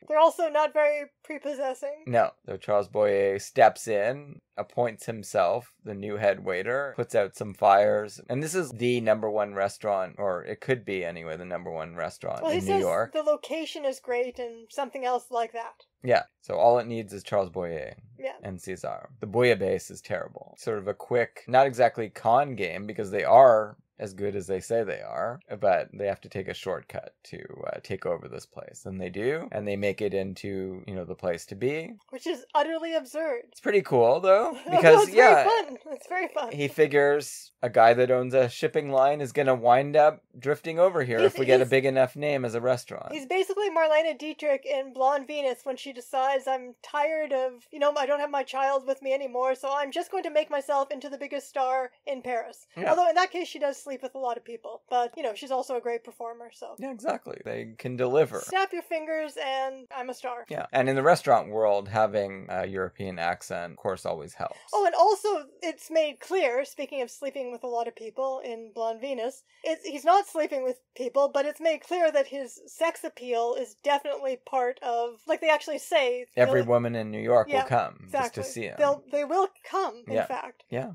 They're also not very prepossessing. No. So Charles Boyer steps in, appoints himself the new head waiter, puts out some fires. And this is the number one restaurant, or it could be anyway, the number one restaurant well, in he New says York. The location is great and something else like that. Yeah, so all it needs is Charles Boyer yeah. and César. The bouillabaisse is terrible. Sort of a quick, not exactly con game, because they are as good as they say they are, but they have to take a shortcut to uh, take over this place. And they do, and they make it into, you know, the place to be. Which is utterly absurd. It's pretty cool, though, because, no, it's yeah, very fun. It's very fun. He figures a guy that owns a shipping line is going to wind up drifting over here he's, if we get a big enough name as a restaurant. He's basically Marlene Dietrich in Blonde Venus when she decides, I'm tired of, you know, I don't have my child with me anymore, so I'm just going to make myself into the biggest star in Paris. Yeah. Although in that case she does sleep with a lot of people. But, you know, she's also a great performer, so. Yeah, exactly. They can deliver. Snap your fingers and I'm a star. Yeah. And in the restaurant world, having a European accent, of course, always helps. Oh, and also it's made clear, speaking of sleeping with a lot of people in Blonde Venus, it's, he's not sleeping with people, but it's made clear that his sex appeal is definitely part of, like they actually say. Every woman in New York yeah, will come exactly. just to see him. They'll, they will come, in yeah. fact. Yeah.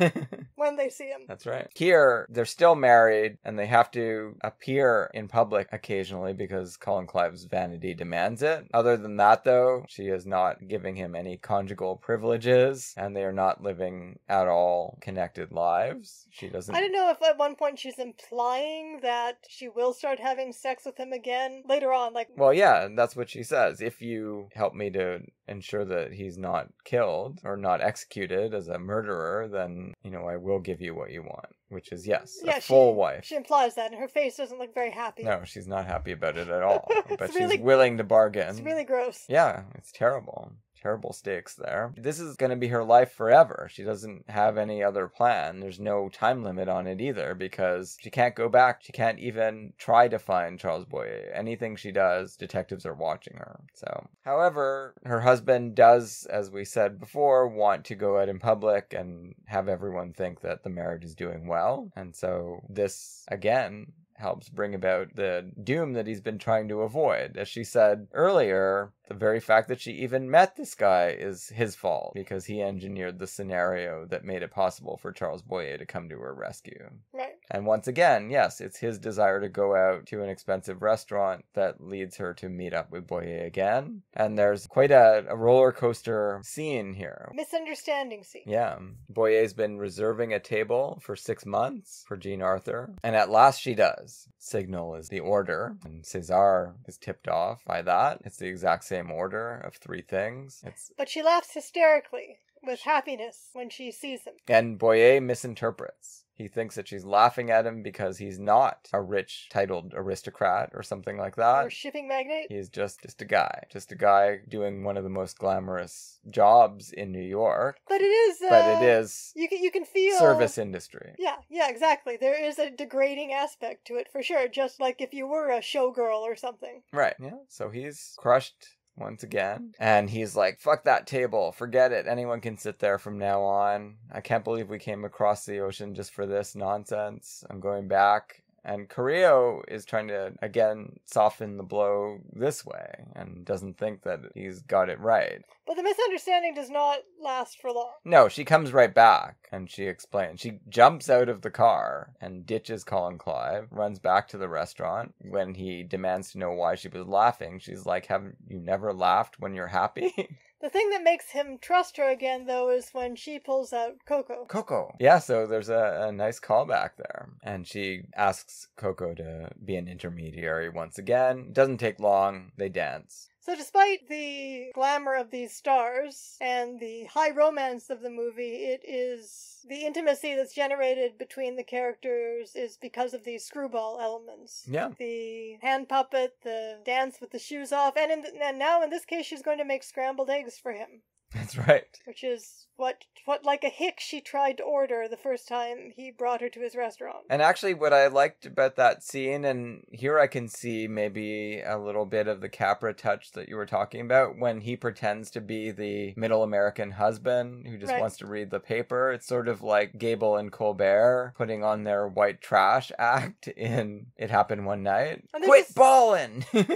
when they see him. That's right. Here, they're still married, and they have to appear in public occasionally because Colin Clive's vanity demands it. Other than that, though, she is not giving him any conjugal privileges, and they are not living at all connected lives. She doesn't... I don't know if at one point she's implying that she will start having sex with him again later on, like... Well, yeah, that's what she says. If you help me to ensure that he's not killed or not executed as a murderer, then, you know, I will give you what you want. Which is, yes, yeah, a full she, wife. She implies that, and her face doesn't look very happy. No, she's not happy about it at all. But really, she's willing to bargain. It's really gross. Yeah, it's terrible. Terrible stakes there. This is going to be her life forever. She doesn't have any other plan. There's no time limit on it either because she can't go back. She can't even try to find Charles Boyer. Anything she does, detectives are watching her. So, however, her husband does, as we said before, want to go out in public and have everyone think that the marriage is doing well. And so this, again, helps bring about the doom that he's been trying to avoid. As she said earlier, the very fact that she even met this guy is his fault because he engineered the scenario that made it possible for Charles Boyer to come to her rescue. Right. And once again, yes, it's his desire to go out to an expensive restaurant that leads her to meet up with Boyer again. And there's quite a, a roller coaster scene here. Misunderstanding scene. Yeah. Boyer's been reserving a table for six months for Jean Arthur. And at last she does. Signal is the order. And César is tipped off by that. It's the exact same order of three things. It's... But she laughs hysterically with happiness when she sees him. And Boyer misinterprets. He thinks that she's laughing at him because he's not a rich, titled aristocrat or something like that. Or shipping magnate. He's just, just a guy. Just a guy doing one of the most glamorous jobs in New York. But it is... Uh, but it is... You can, you can feel... service industry. Yeah, yeah, exactly. There is a degrading aspect to it, for sure. Just like if you were a showgirl or something. Right, yeah. So he's crushed... once again. And he's like, fuck that table. Forget it. Anyone can sit there from now on. I can't believe we came across the ocean just for this nonsense. I'm going back. And Carrillo is trying to, again, soften the blow this way and doesn't think that he's got it right. But the misunderstanding does not last for long. No, she comes right back and she explains. She jumps out of the car and ditches Colin Clive, runs back to the restaurant. When he demands to know why she was laughing, she's like, have you never laughed when you're happy? The thing that makes him trust her again, though, is when she pulls out Coco. Coco. Yeah, so there's a, a nice callback there. And she asks Coco to be an intermediary once again. It doesn't take long. They dance. So despite the glamour of these stars and the high romance of the movie, it is the intimacy that's generated between the characters is because of these screwball elements. Yeah. The hand puppet, the dance with the shoes off, and, in the, and now in this case she's going to make scrambled eggs for him. That's right. Which is what, what like a hick she tried to order the first time he brought her to his restaurant. And actually what I liked about that scene, and here I can see maybe a little bit of the Capra touch that you were talking about, when he pretends to be the middle American husband who just right. wants to read the paper. It's sort of like Gable and Colbert putting on their white trash act in It Happened One Night. Quit just... ballin'!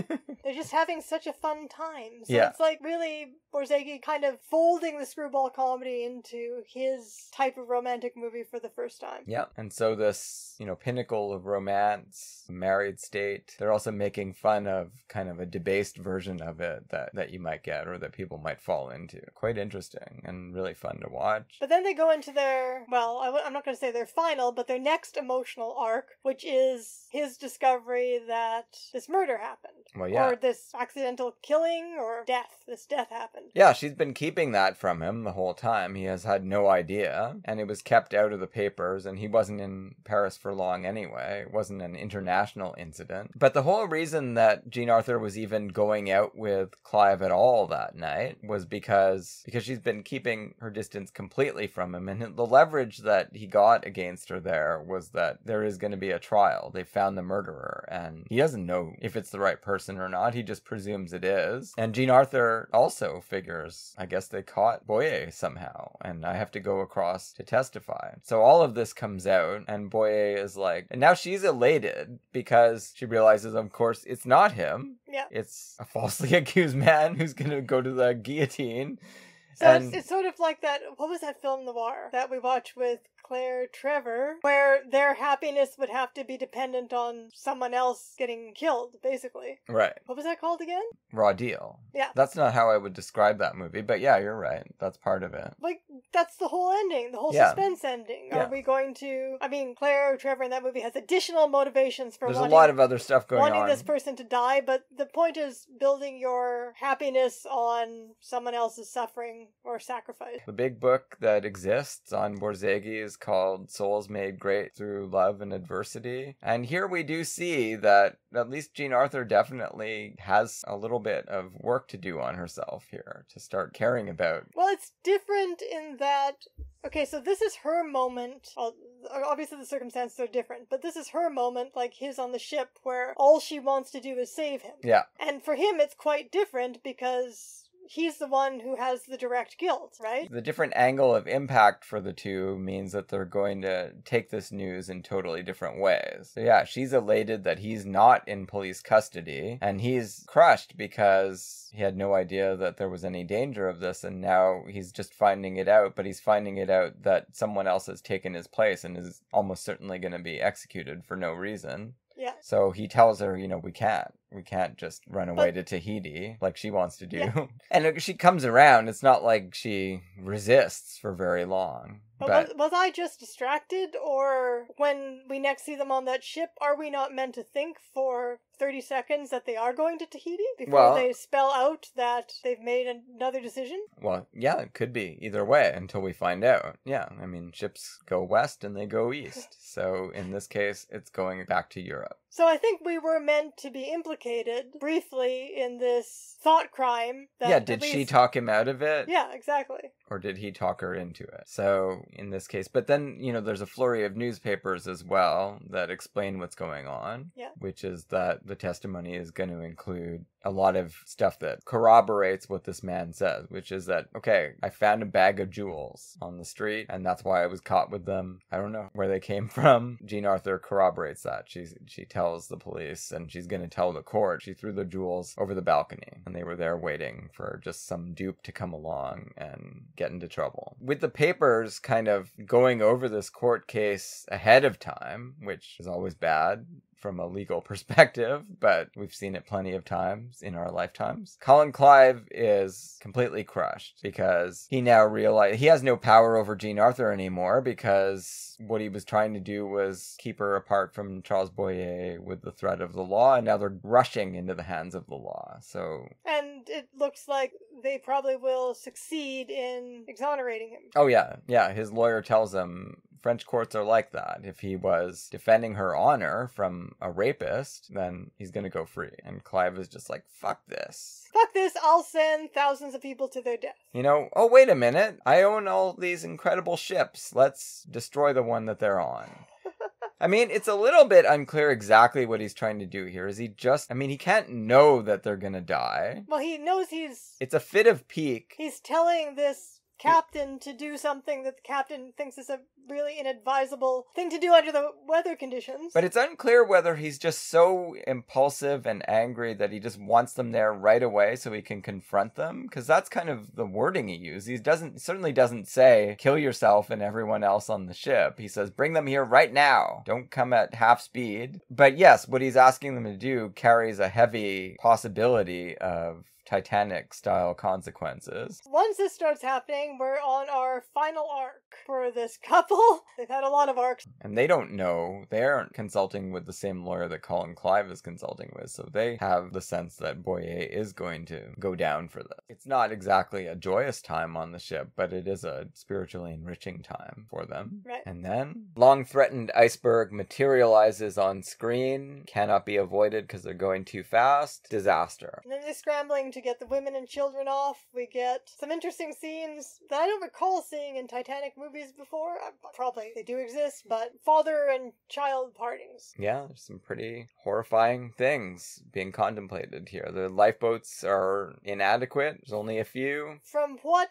They're just having such a fun time. So yeah. it's like really Borzage kind of folding the screwball comedy into his type of romantic movie for the first time. Yeah. And so this, you know, pinnacle of romance, married state, they're also making fun of kind of a debased version of it that, that you might get or that people might fall into. Quite interesting and really fun to watch. But then they go into their, well, I w- I'm not going to say their final, but their next emotional arc, which is his discovery that this murder happened. Well, yeah. Or this accidental killing or death. This death happened. Yeah, she's been keeping that from him the whole time. He has had no idea. And it was kept out of the papers, and he wasn't in Paris for long anyway. It wasn't an international incident. But the whole reason that Jean Arthur was even going out with Clive at all that night was because because she's been keeping her distance completely from him. And the leverage that he got against her there was that there is going to be a trial. They found the murderer, and he doesn't know if it's the right person or not. He just presumes it is. And Jean Arthur also figures, I guess they caught Boyer somehow, and I have to go across to testify. So all of this comes out, and Boyer is like, and now she's elated because she realizes, of course, it's not him. Yeah. It's a falsely accused man who's going to go to the guillotine. So and... it's, it's sort of like that, what was that film noir that we watched with Claire Trevor, where their happiness would have to be dependent on someone else getting killed, basically. Right. What was that called again? Raw Deal. Yeah. That's not how I would describe that movie, but yeah, you're right. That's part of it. Like, that's the whole ending, the whole Yeah. suspense ending. Yeah. Are we going to, I mean, Claire Trevor in that movie has additional motivations for There's wanting, a lot of other stuff going wanting on. this person to die, but the point is building your happiness on someone else's suffering or sacrifice. The big book that exists on Borzage is called Souls Made Great Through Love and Adversity. And here we do see that at least Jean Arthur definitely has a little bit of work to do on herself here to start caring about. Well, it's different in that, okay, so this is her moment. Well, obviously the circumstances are different, but this is her moment, like his on the ship, where all she wants to do is save him. Yeah. And for him, it's quite different because he's the one who has the direct guilt, right? The different angle of impact for the two means that they're going to take this news in totally different ways. So yeah, she's elated that he's not in police custody, and he's crushed because he had no idea that there was any danger of this, and now he's just finding it out, but he's finding it out that someone else has taken his place and is almost certainly going to be executed for no reason. Yeah. So he tells her, you know, we can't. We can't just run away But, to Tahiti like she wants to do. Yeah. And she comes around. It's not like she resists for very long. But, But was, was I just distracted, or when we next see them on that ship, are we not meant to think for thirty seconds that they are going to Tahiti before Well- they spell out that they've made another decision? well, yeah, it could be either way until we find out. Yeah, I mean, ships go west and they go east. So in this case, it's going back to Europe. So I think we were meant to be implicated briefly in this thought crime. That Yeah, at did she least- talk him out of it? Yeah, exactly. Or did he talk her into it? So, in this case, but then, you know, there's a flurry of newspapers as well that explain what's going on. Yeah. Which is that the testimony is going to include a lot of stuff that corroborates what this man says, which is that, okay, I found a bag of jewels on the street, and that's why I was caught with them. I don't know where they came from. Jean Arthur corroborates that. She's, she tells the police, and she's going to tell the court, she threw the jewels over the balcony, and they were there waiting for just some dupe to come along and get into trouble. With the papers kind of going over this court case ahead of time, which is always bad from a legal perspective, but we've seen it plenty of times in our lifetimes. Colin Clive is completely crushed because he now realizes he has no power over Jean Arthur anymore, because what he was trying to do was keep her apart from Charles Boyer with the threat of the law, and now they're rushing into the hands of the law. So, And it looks like they probably will succeed in exonerating him. oh yeah, yeah, his lawyer tells him French courts are like that. If he was defending her honor from a rapist, then he's gonna go free. And Clive is just like, fuck this. Fuck this, I'll send thousands of people to their death. You know, oh, wait a minute. I own all these incredible ships. Let's destroy the one that they're on. I mean, it's a little bit unclear exactly what he's trying to do here. Is he just, I mean, he can't know that they're gonna die. Well, he knows he's It's a fit of pique. he's telling this captain to do something that the captain thinks is a really inadvisable thing to do under the weather conditions. But it's unclear whether he's just so impulsive and angry that he just wants them there right away so he can confront them, because that's kind of the wording he uses. He doesn't certainly doesn't say kill yourself and everyone else on the ship. He says bring them here right now. Don't come at half speed. But yes, what he's asking them to do carries a heavy possibility of Titanic-style consequences. Once this starts happening, we're on our final arc for this couple. They've had a lot of arcs. And they don't know. They aren't consulting with the same lawyer that Colin Clive is consulting with, so they have the sense that Boyer is going to go down for this. It's not exactly a joyous time on the ship, but it is a spiritually enriching time for them. Right. And then, long-threatened iceberg materializes on screen, cannot be avoided because they're going too fast. Disaster. And then they're scrambling to get the women and children off. We get some interesting scenes that I don't recall seeing in Titanic movies before. Probably they do exist, but father and child partings. Yeah, there's some pretty horrifying things being contemplated here. The lifeboats are inadequate. There's only a few. From what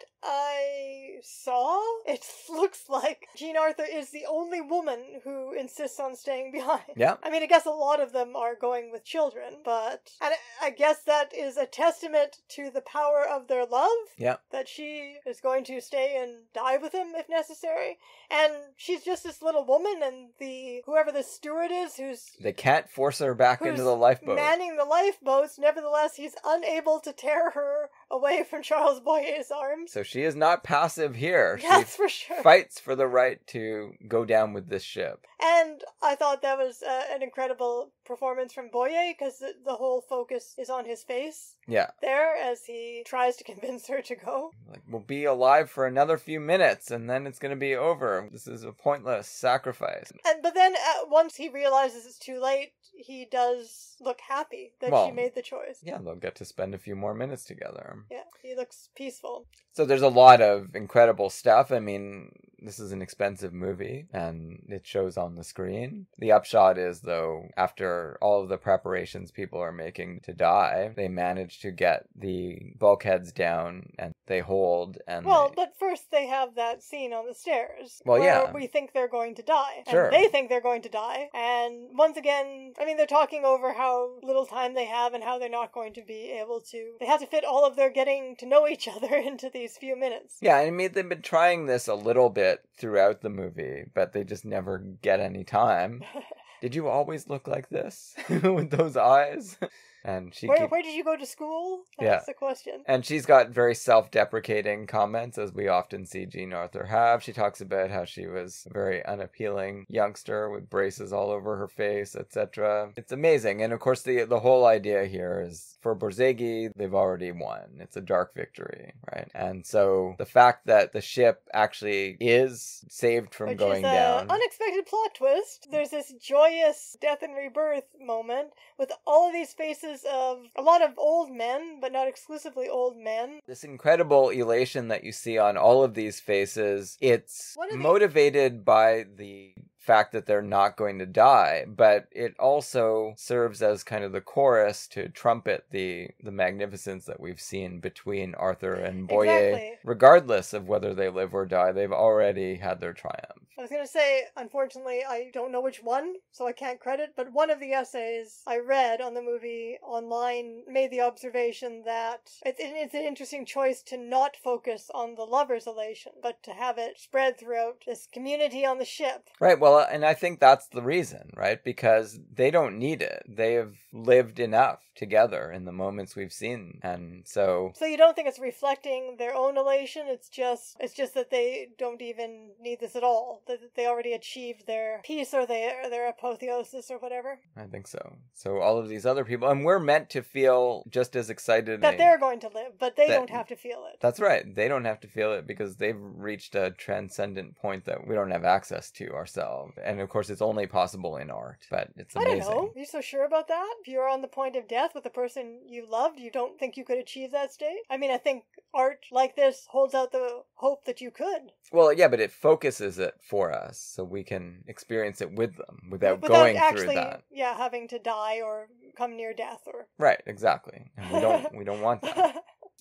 I saw, it looks like Jean Arthur is the only woman who insists on staying behind. Yeah. I mean, I guess a lot of them are going with children, but and I guess that is a testament to the power of their love. Yeah. That she is going to stay and die with him if necessary. And she's just this little woman, and the whoever the steward is who's... They can't force her back into the lifeboat. manning the lifeboats, nevertheless, he's unable to tear her away from Charles Boyer's arms. So she is not passive here. That's she for sure. Fights for the right to go down with this ship. And I thought that was uh, an incredible performance from Boyer, because the, the whole focus is on his face. Yeah. There, as he tries to convince her to go. Like, we'll be alive for another few minutes, and then it's going to be over. This is a pointless sacrifice. And But then, uh, once he realizes it's too late, he does look happy that well, she made the choice. Yeah, they'll get to spend a few more minutes together. Yeah, he looks peaceful. So there's a lot of incredible stuff. I mean, this is an expensive movie, and it shows on the screen. The upshot is, though, after all of the preparations people are making to die, they manage to get the bulkheads down, and they hold, and Well, they... but first they have that scene on the stairs. Well, where yeah. we think they're going to die. Sure. And they think they're going to die. And once again, I mean, they're talking over how little time they have and how they're not going to be able to... They have to fit all of their getting to know each other into these few minutes. Yeah, I mean, they've been trying this a little bit throughout the movie, but they just never get any time. Did you always look like this? With those eyes? And she where, keep... where did you go to school? That's yeah. the question. And she's got very self-deprecating comments, as we often see Jean Arthur have. She talks about how she was a very unappealing youngster with braces all over her face, et cetera. It's amazing. And of course, the the whole idea here is for Borzagean, they've already won. It's a dark victory, right? And so the fact that the ship actually is saved from Which going is a down. unexpected plot twist. There's this joyous death and rebirth moment with all of these faces of a lot of old men, but not exclusively old men. This incredible elation that you see on all of these faces, it's What are they- motivated by the fact that they're not going to die, but it also serves as kind of the chorus to trumpet the the magnificence that we've seen between Arthur and Boyer. Exactly. Regardless of whether they live or die, they've already had their triumph. I was going to say, unfortunately, I don't know which one, so I can't credit, but one of the essays I read on the movie online made the observation that it's, it's an interesting choice to not focus on the lover's elation, but to have it spread throughout this community on the ship. Right, well, and I think that's the reason, right? Because they don't need it. They have lived enough together in the moments we've seen, and so... So you don't think it's reflecting their own elation? It's just it's just that they don't even need this at all? That they already achieved their peace or their, their apotheosis or whatever? I think so. So all of these other people, and we're meant to feel just as excited... That they're going to live, but they that, don't have to feel it. That's right. They don't have to feel it because they've reached a transcendent point that we don't have access to ourselves. And of course, it's only possible in art, but it's amazing. I don't know. Are you so sure about that? If you're on the point of death with the person you loved, you don't think you could achieve that state? I mean, I think art like this holds out the hope that you could. Well, yeah, but it focuses it for us so we can experience it with them without, without going actually, through that. Yeah, having to die or come near death or... Right, exactly. And we don't, we don't want that.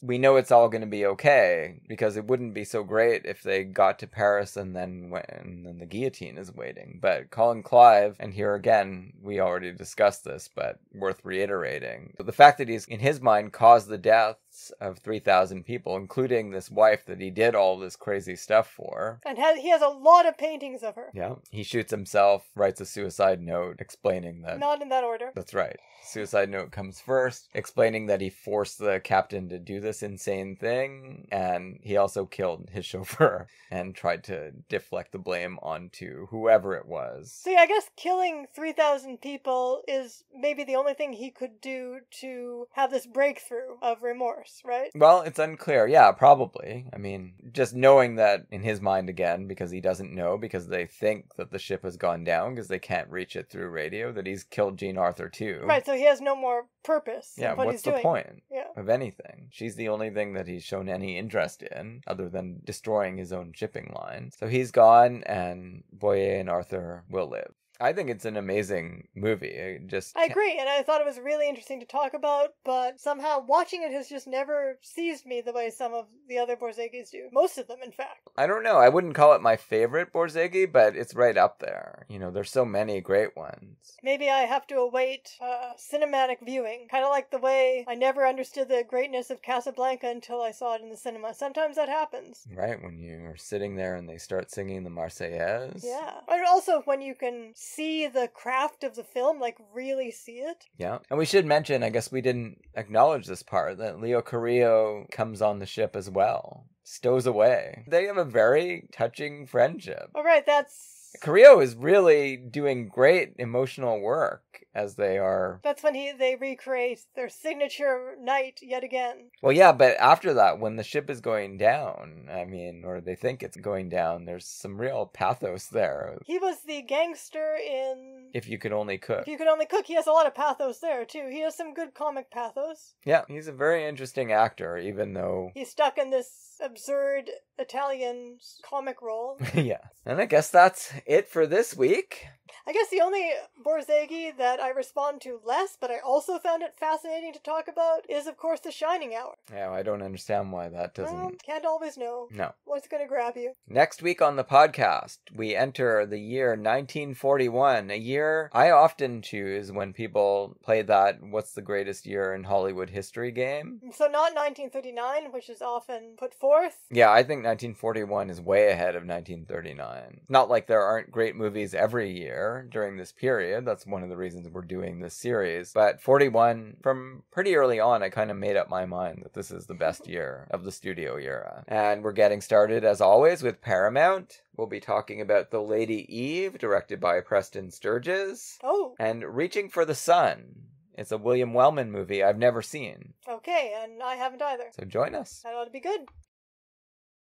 we know it's all going to be okay, because it wouldn't be so great if they got to Paris and then went, and then the guillotine is waiting. But Colin Clive, and here again, we already discussed this, but worth reiterating. The fact that he's, in his mind, caused the deaths of three thousand people, including this wife that he did all this crazy stuff for. And has, he has a lot of paintings of her. Yeah. He shoots himself, writes a suicide note explaining that... Not in that order. That's right. Suicide note comes first, explaining that he forced the captain to do this insane thing, and he also killed his chauffeur and tried to deflect the blame onto whoever it was. See, I guess killing three thousand people is maybe the only thing he could do to have this breakthrough of remorse, right? Well, it's unclear. Yeah, probably. I mean, just knowing that in his mind again, because he doesn't know, because they think that the ship has gone down, because they can't reach it through radio, that he's killed Jean Arthur too. Right, so he has no more purpose yeah, in what what's he's the doing. point yeah. of anything? She's the only thing that he's shown any interest in, other than destroying his own shipping line. So he's gone, and Boyer and Arthur will live. I think it's an amazing movie. I just I agree, and I thought it was really interesting to talk about, but somehow watching it has just never seized me the way some of the other Borzages do. Most of them, in fact. I don't know. I wouldn't call it my favorite Borzage, but it's right up there. You know, there's so many great ones. Maybe I have to await uh, cinematic viewing, kind of like the way I never understood the greatness of Casablanca until I saw it in the cinema. Sometimes that happens. Right, when you're sitting there and they start singing the Marseillaise. Yeah. And also when you can see the craft of the film, like really see it. Yeah. And we should mention, I guess we didn't acknowledge this part, that Leo Carrillo comes on the ship as well. Stows away. They have a very touching friendship. All right, that's... Carrillo is really doing great emotional work as they are... That's when he they recreate their signature night yet again. Well, yeah, but after that, when the ship is going down, I mean, or they think it's going down, there's some real pathos there. He was the gangster in... If You Could Only Cook. If You Could Only Cook, he has a lot of pathos there, too. He has some good comic pathos. Yeah, he's a very interesting actor, even though... He's stuck in this absurd Italian comic role. Yeah. And I guess that's it for this week. I guess the only Borzage that I respond to less, but I also found it fascinating to talk about, is of course The Shining Hour. Yeah, I don't understand why that doesn't... Well, can't always know. No. What's gonna grab you? Next week on the podcast, we enter the year nineteen forty-one, a year I often choose when people play that what's the greatest year in Hollywood history game. So not nineteen thirty-nine, which is often put forth. Yeah, I think nineteen forty-one is way ahead of nineteen thirty-nine. Not like there aren't great movies every year during this period. That's one of the reasons we're doing this series. But forty-one, from pretty early on, I kind of made up my mind that this is the best year of the studio era. And we're getting started, as always, with Paramount. We'll be talking about The Lady Eve, directed by Preston Sturges. Oh. And Reaching for the Sun. It's a William Wellman movie I've never seen. Okay, and I haven't either. So join us. That ought to be good.